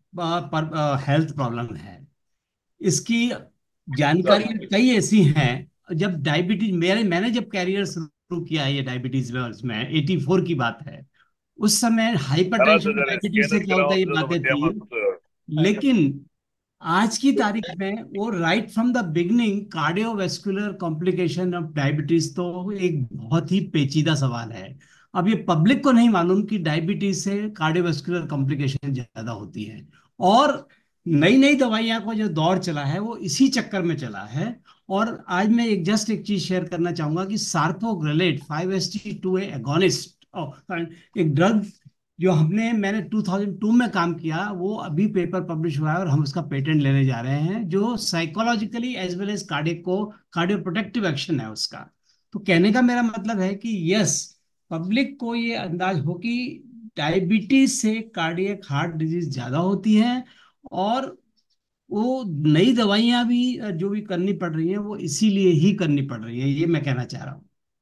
Speaker 4: हेल्थ प्रॉब्लम है, इसकी जानकारी कई ऐसी हैं। जब डायबिटीज मैंने जब कैरियर शुरू किया है ये डायबिटीज में, उसमें 84 की बात है, उस समय हाइपरटेंशन डायबिटीज से क्या होता है ये बातें थी। लेकिन आज की तारीख में वो right from the beginning cardiovascular complication of diabetes तो एक बहुत ही पेचीदा सवाल है। अब ये पब्लिक को नहीं मालूम कि डायबिटीज से कार्डियोवैस्कुलर कॉम्प्लिकेशन ज्यादा होती है, और नई नई दवाइयां को जो दौर चला है वो इसी चक्कर में चला है। और आज मैं एक चीज शेयर करना चाहूंगा कि सार्फोग्रेलेट 5-HT2A एगोनिस्ट, एक ड्रग जो मैंने 2002 में काम किया, वो अभी पेपर पब्लिश हुआ है और हम उसका पेटेंट लेने जा रहे हैं, जो psychologically as well as cardio protective action है उसका। तो कहने का मेरा मतलब है कि यस, पब्लिक को ये अंदाज हो कि डायबिटीज से कार्डियक हार्ट डिजीज ज्यादा होती है, और वो नई दवाइयां भी जो भी करनी पड़ रही हैं वो इसीलिए ही करनी पड़ रही है, ये मैं कहना चाह रहा हूँ।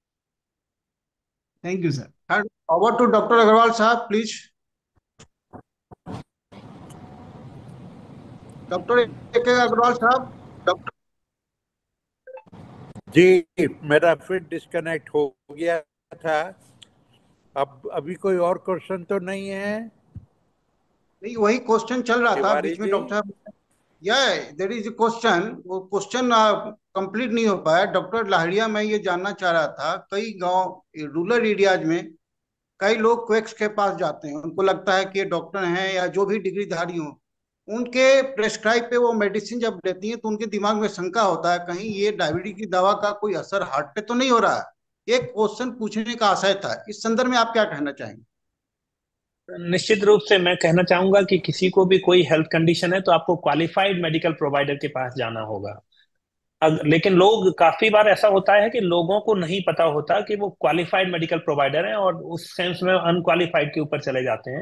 Speaker 4: Thank you sir.
Speaker 1: And over to Dr. Agarwal sahab, please. Doctor AK Agarwal sahab, doctor
Speaker 2: जी, मेरा फिर डिस्कनेक्ट हो गया था। अब अभी कोई और क्वेश्चन तो नहीं है?
Speaker 1: नहीं, वही क्वेश्चन चल रहा था
Speaker 2: तिवारी
Speaker 1: बीच में
Speaker 2: जी?
Speaker 1: डॉक्टर साहब। देयर इज ए क्वेश्चन, वो क्वेश्चन कंप्लीट नहीं हो पाया। डॉक्टर लाहिड़िया, मैं ये जानना चाह रहा था, कई गांव रूरल एरियाज में कई लोग क्वेक्स के पास जाते हैं, उनको लगता है कि ये डॉक्टर हैं या जो भी डिग्रीधारी हो, उनके प्रेस्क्राइब पे वो मेडिसिन जब लेती हैं तो उनके दिमाग में शंका होता है कहीं ये डायबिटीज की दवा का कोई असर हार्ट पे तो नहीं हो रहा है। एक क्वेश्चन पूछने का आशय था, इस संदर्भ में आप क्या कहना चाहेंगे?
Speaker 6: निश्चित रूप से मैं कहना चाहूंगा कि किसी को भी कोई हेल्थ कंडीशन है तो आपको क्वालिफाइड मेडिकल प्रोवाइडर के पास जाना होगा। लेकिन लोग काफी बार ऐसा होता है कि लोगों को नहीं पता होता कि वो क्वालिफाइड मेडिकल प्रोवाइडर हैं और उस सेंस में अनक्वालिफाइड के ऊपर चले जाते हैं।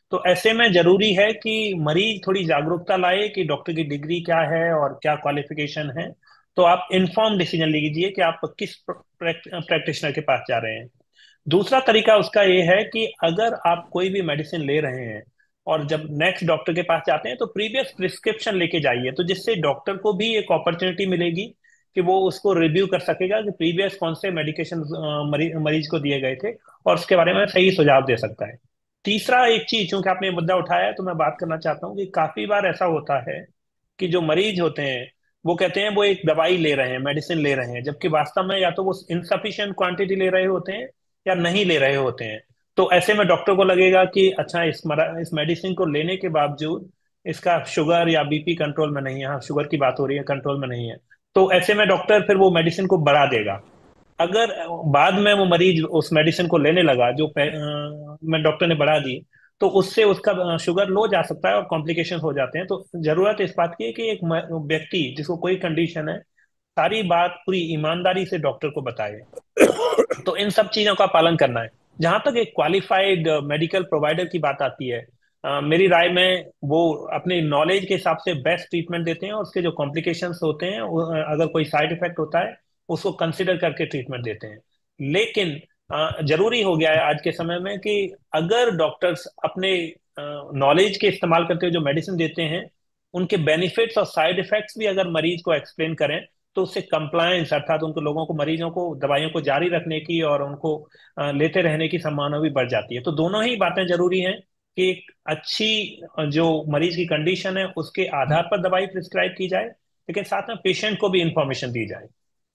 Speaker 6: तो ऐसे में जरूरी है कि मरीज थोड़ी जागरूकता लाए कि डॉक्टर की डिग्री क्या है और क्या क्वालिफिकेशन है। तो आप इन्फॉर्म डिसीजन लीजिए कि आप किस प्रैक्टिशनर के पास जा रहे हैं। दूसरा तरीका उसका ये है कि अगर आप कोई भी मेडिसिन ले रहे हैं और जब नेक्स्ट डॉक्टर के पास जाते हैं तो प्रीवियस प्रिस्क्रिप्शन लेके जाइए, तो जिससे डॉक्टर को भी एक अपॉर्चुनिटी मिलेगी कि वो उसको रिव्यू कर सकेगा कि प्रीवियस कौन से मेडिकेशन मरीज को दिए गए थे और उसके बारे में सही सुझाव दे सकता है। तीसरा एक चीज, चूंकि आपने ये मुद्दा उठाया है तो मैं बात करना चाहता हूँ कि काफी बार ऐसा होता है कि जो मरीज होते हैं वो कहते हैं वो एक दवाई ले रहे हैं, मेडिसिन ले रहे हैं, जबकि वास्तव में या तो वो इनसफिशिएंट क्वांटिटी ले रहे होते हैं या नहीं ले रहे होते हैं। तो ऐसे में डॉक्टर को लगेगा कि अच्छा, इस मेडिसिन को लेने के बावजूद इसका शुगर या बीपी कंट्रोल में नहीं है, हाँ शुगर की बात हो रही है, कंट्रोल में नहीं है, तो ऐसे में डॉक्टर फिर वो मेडिसिन को बढ़ा देगा। अगर बाद में वो मरीज उस मेडिसिन को लेने लगा जो मैं डॉक्टर ने बढ़ा दी, तो उससे उसका शुगर लो जा सकता है और कॉम्प्लिकेशन हो जाते हैं। तो जरूरत इस बात की है कि एक व्यक्ति जिसको कोई कंडीशन है सारी बात पूरी ईमानदारी से डॉक्टर को बताए। तो इन सब चीजों का पालन करना है। जहां तक एक क्वालिफाइड मेडिकल प्रोवाइडर की बात आती है, मेरी राय में वो अपने नॉलेज के हिसाब से बेस्ट ट्रीटमेंट देते हैं और उसके जो कॉम्प्लिकेशंस होते हैं अगर कोई साइड इफेक्ट होता है उसको कंसिडर करके ट्रीटमेंट देते हैं। लेकिन जरूरी हो गया है आज के समय में कि अगर डॉक्टर्स अपने नॉलेज के इस्तेमाल करते हुए जो मेडिसिन देते हैं उनके बेनिफिट्स और साइड इफेक्ट्स भी अगर मरीज को एक्सप्लेन करें, तो उससे कंप्लायंस अर्थात उनको लोगों को मरीजों को दवाइयों को जारी रखने की और उनको लेते रहने की संभावना भी बढ़ जाती है। तो दोनों ही बातें जरूरी हैं कि एक अच्छी जो मरीज की कंडीशन है उसके आधार पर दवाई प्रिस्क्राइब की जाए, लेकिन साथ में पेशेंट को भी इंफॉर्मेशन दी जाए।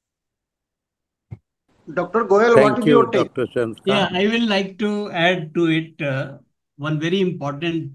Speaker 1: Dr. Goyal, what
Speaker 2: thank
Speaker 1: is
Speaker 2: you
Speaker 1: your take?
Speaker 2: Doctor Chandrakant.
Speaker 4: Yeah, I will like to add to it one very important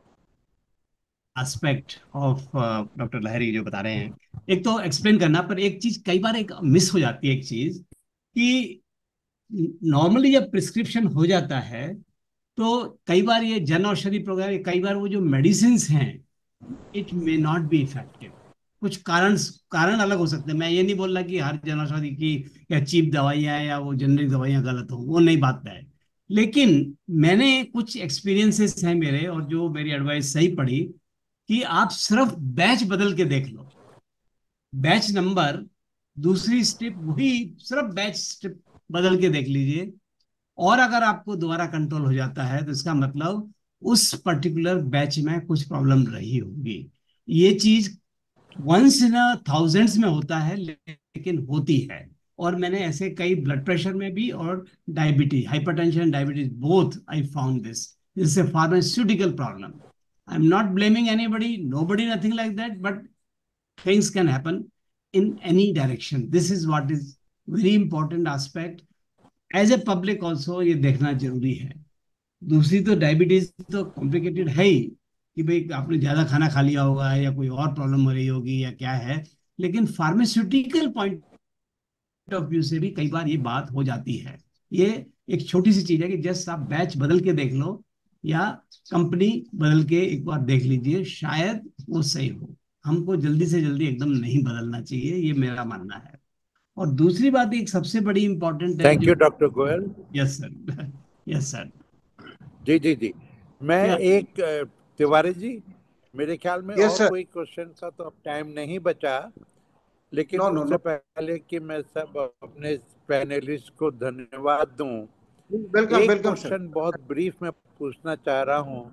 Speaker 4: aspect of doctor Lahiri जो बता रहे हैं। एक तो एक्सप्लेन करना, पर एक चीज कई बार एक मिस हो जाती है, एक चीज कि नॉर्मली जब प्रिस्क्रिप्शन हो जाता है तो कई बार ये जन औषधि प्रोग्राम, कई बार वो जो मेडिसिन हैं it may not be effective. कुछ कारण अलग हो सकते हैं। मैं ये नहीं बोल रहा कि हर जन औषधि की या चीप दवाइयाँ या वो जेनरिक दवाइयाँ गलत हो, वो नहीं बात है। लेकिन मैंने कुछ एक्सपीरियंसेस हैं मेरे, और जो मेरी एडवाइस सही पड़ी कि आप सिर्फ बैच बदल के देख लो, बैच नंबर, दूसरी स्ट्रिप वही, सिर्फ बैच स्ट्रिप बदल के देख लीजिए, और अगर आपको दोबारा कंट्रोल हो जाता है तो इसका मतलब उस पर्टिकुलर बैच में कुछ प्रॉब्लम रही होगी। ये चीज वंस इन थाउजेंड्स में होता है, लेकिन होती है। और मैंने ऐसे कई ब्लड प्रेशर में भी और diabetes, hypertension diabetes both I found this is a pharmaceutical problem. I am not blaming anybody, nobody, nothing like that, but things can happen in any direction. This is what is very important aspect. As a public also ये देखना जरूरी है। दूसरी तो diabetes तो complicated है ही कि भाई आपने ज्यादा खाना खा लिया होगा या कोई और प्रॉब्लम हो रही होगी या क्या है, लेकिन फार्मास्यूटिकल पॉइंट ऑफ व्यू से भी कई बार ये बात हो जाती है। ये एक छोटी सी चीज है कि जस्ट आप बैच बदल के देख लो या कंपनी बदल के एक बार देख लीजिए, शायद वो सही हो। हमको जल्दी से जल्दी एकदम नहीं बदलना चाहिए, ये मेरा मानना है। और दूसरी बात एक सबसे बड़ी इंपॉर्टेंट है।
Speaker 2: Thank you doctor Goyal.
Speaker 4: Yes sir, yes sir.
Speaker 2: जी जी जी, मैं एक तिवारी जी, मेरे ख्याल में
Speaker 1: Yes,
Speaker 2: और
Speaker 1: sir.
Speaker 2: कोई क्वेश्चन का तो अब टाइम नहीं बचा, लेकिन
Speaker 1: No, no,
Speaker 2: उससे
Speaker 1: no.
Speaker 2: पहले कि मैं सब अपने पैनलिस्ट को धन्यवाद दूं,
Speaker 1: Welcome,
Speaker 2: एक
Speaker 1: welcome, sir.
Speaker 2: क्वेश्चन बहुत ब्रीफ में पूछना चाह रहा हूं।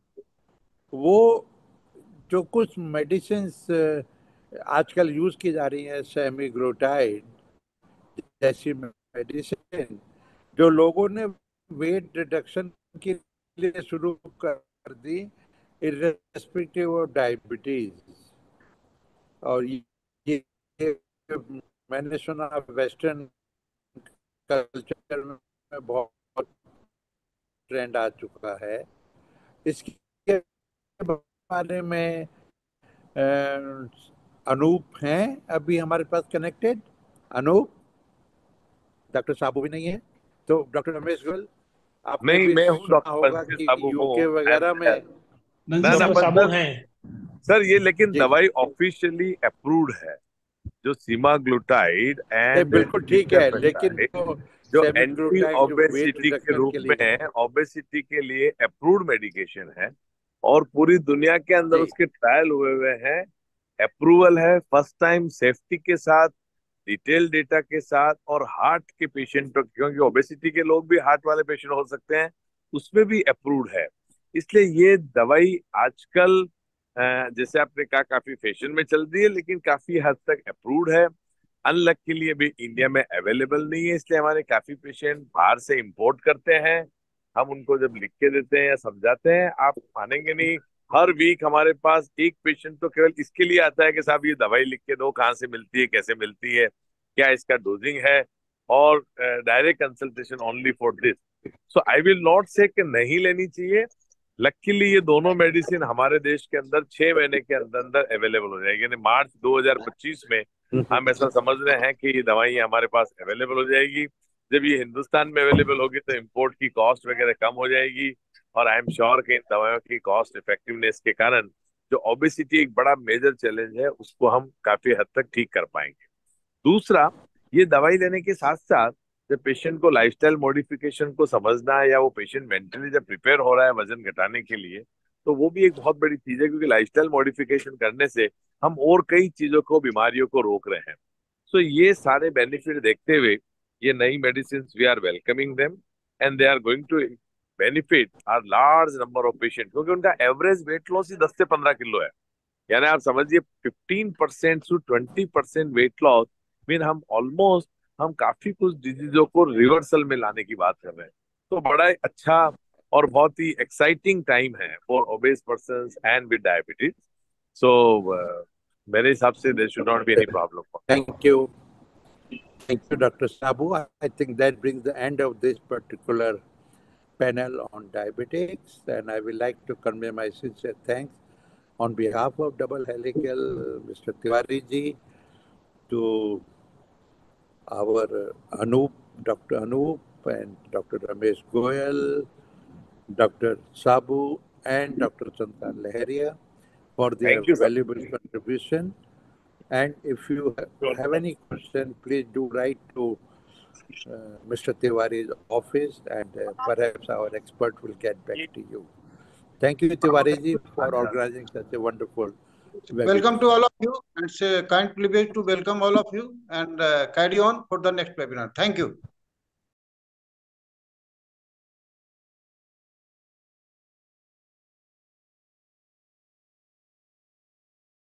Speaker 2: वो जो कुछ मेडिसिन आजकल यूज की जा रही है, सेमीग्लोटाइड जैसी मेडिसिन, जो लोगों ने वेट रिडक्शन के लिए शुरू कर दी इर्रेस्पेक्टिव ऑफ डायबिटीज, और ये मैंने सुना वेस्टर्न कल्चर में बहुत ट्रेंड आ चुका है। इसके बारे में अनूप हैं अभी हमारे पास कनेक्टेड। अनूप, डॉक्टर साबू भी नहीं है, तो डॉक्टर रमेश गोयल, आपने
Speaker 5: नहीं,
Speaker 2: भी
Speaker 5: मैं हूँ
Speaker 2: सुना
Speaker 5: डॉक्टर
Speaker 2: होगा
Speaker 5: बंसी
Speaker 2: कि
Speaker 5: साबू
Speaker 2: यूके
Speaker 5: हूँ।
Speaker 2: वगैरह में
Speaker 6: डॉक्टर साबू हैं
Speaker 5: सर ये, लेकिन
Speaker 2: जी।
Speaker 5: दवाई ऑफिशियली अप्रूव्ड है जो सीमाग्लूटाइड एंड
Speaker 2: बिल्कुल ठीक है, लेकिन वो
Speaker 5: जो एंटी
Speaker 2: semaglutide जो weight
Speaker 5: ओबेसिटी के
Speaker 2: reduction
Speaker 5: रूप
Speaker 2: के लिए
Speaker 5: में है, ओबेसिटी के लिए अप्रूव्ड मेडिकेशन है और पूरी दुनिया के अंदर
Speaker 2: जी
Speaker 5: उसके ट्रायल हुए हुए हैं, अप्रूवल है, फर्स्ट टाइम सेफ्टी के साथ, डिटेल डेटा के साथ, और हार्ट के पेशेंट, क्योंकि ओबेसिटी के लोग भी हार्ट वाले पेशेंट हो सकते हैं, उसमें भी अप्रूव्ड है। इसलिए ये दवाई आजकल जैसे आपने कहा काफी फैशन में चल रही है, लेकिन काफी हद तक अप्रूव्ड है। अनलक के लिए भी इंडिया में अवेलेबल नहीं है, इसलिए हमारे काफी पेशेंट बाहर से इंपोर्ट करते हैं। हम उनको जब लिख के देते हैं या समझाते हैं, आप मानेंगे नहीं, हर वीक हमारे पास एक पेशेंट तो केवल इसके लिए आता है कि साहब ये दवाई लिख के दो, कहाँ से मिलती है, कैसे मिलती है, क्या इसका डोजिंग है, और direct consultation only for this. So I will not say कि नहीं लेनी चाहिए। लकीली ये दोनों मेडिसिन हमारे देश के अंदर 6 महीने के अंदर अंदर अवेलेबल हो जाएगी, यानी मार्च 2025 में हम ऐसा समझ रहे हैं कि ये दवाई हमारे पास अवेलेबल हो जाएगी। जब ये हिंदुस्तान में अवेलेबल होगी तो इम्पोर्ट की कॉस्ट वगैरह कम हो जाएगी, और आई एम श्योर कि इन दवाइयों की कॉस्ट इफेक्टिवनेस के कारण जो ओबेसिटी एक बड़ा मेजर चैलेंज है उसको हम काफी हद तक ठीक कर पाएंगे। दूसरा, ये दवाई लेने के साथ साथ जब पेशेंट को लाइफस्टाइल मॉडिफिकेशन को समझना है, या वो पेशेंट मेंटली जब प्रिपेयर हो रहा है वजन घटाने के लिए, तो वो भी एक बहुत बड़ी चीज है, क्योंकि लाइफस्टाइल मॉडिफिकेशन करने से हम और कई चीजों को, बीमारियों को रोक रहे हैं। सो ये सारे बेनिफिट देखते हुए ये नई medicine we are welcoming them, and they are going to benefit our large number of patient, क्योंकि उनका एवरेज वेट लॉस ही 10 से 15 किलो है। यानी आप समझिए 15% to 20% वेट लॉस मीन हम काफी कुछ डिजीजों को रिवर्सल में लाने की बात कर रहे हैं। तो बड़ा अच्छा और बहुत ही एक्साइटिंग टाइम है for obese persons and with diabetes. So मेरे हिसाब से there should not be any problem.
Speaker 2: Thank you. Thank you, Dr. Sabu. I think that brings the end of this particular panel on diabetics, and I would like to convey my sincere thanks on behalf of Double Helical, Mr. Tiwari ji, to our Anup, Dr. Anup, and Dr. Ramesh Goyal, Dr. Sabu, and Dr. Chandan Leheria for their
Speaker 5: Thank you, sir.
Speaker 2: valuable contribution. And if you have any question, please do write to Mr. Tiwari's office, and perhaps our expert will get back to you. Thank you, Tiwari ji, for organizing such a wonderful webinar.
Speaker 1: Welcome to all of you, and it's a kind privilege to welcome all of you, and carry on for the next webinar. Thank you.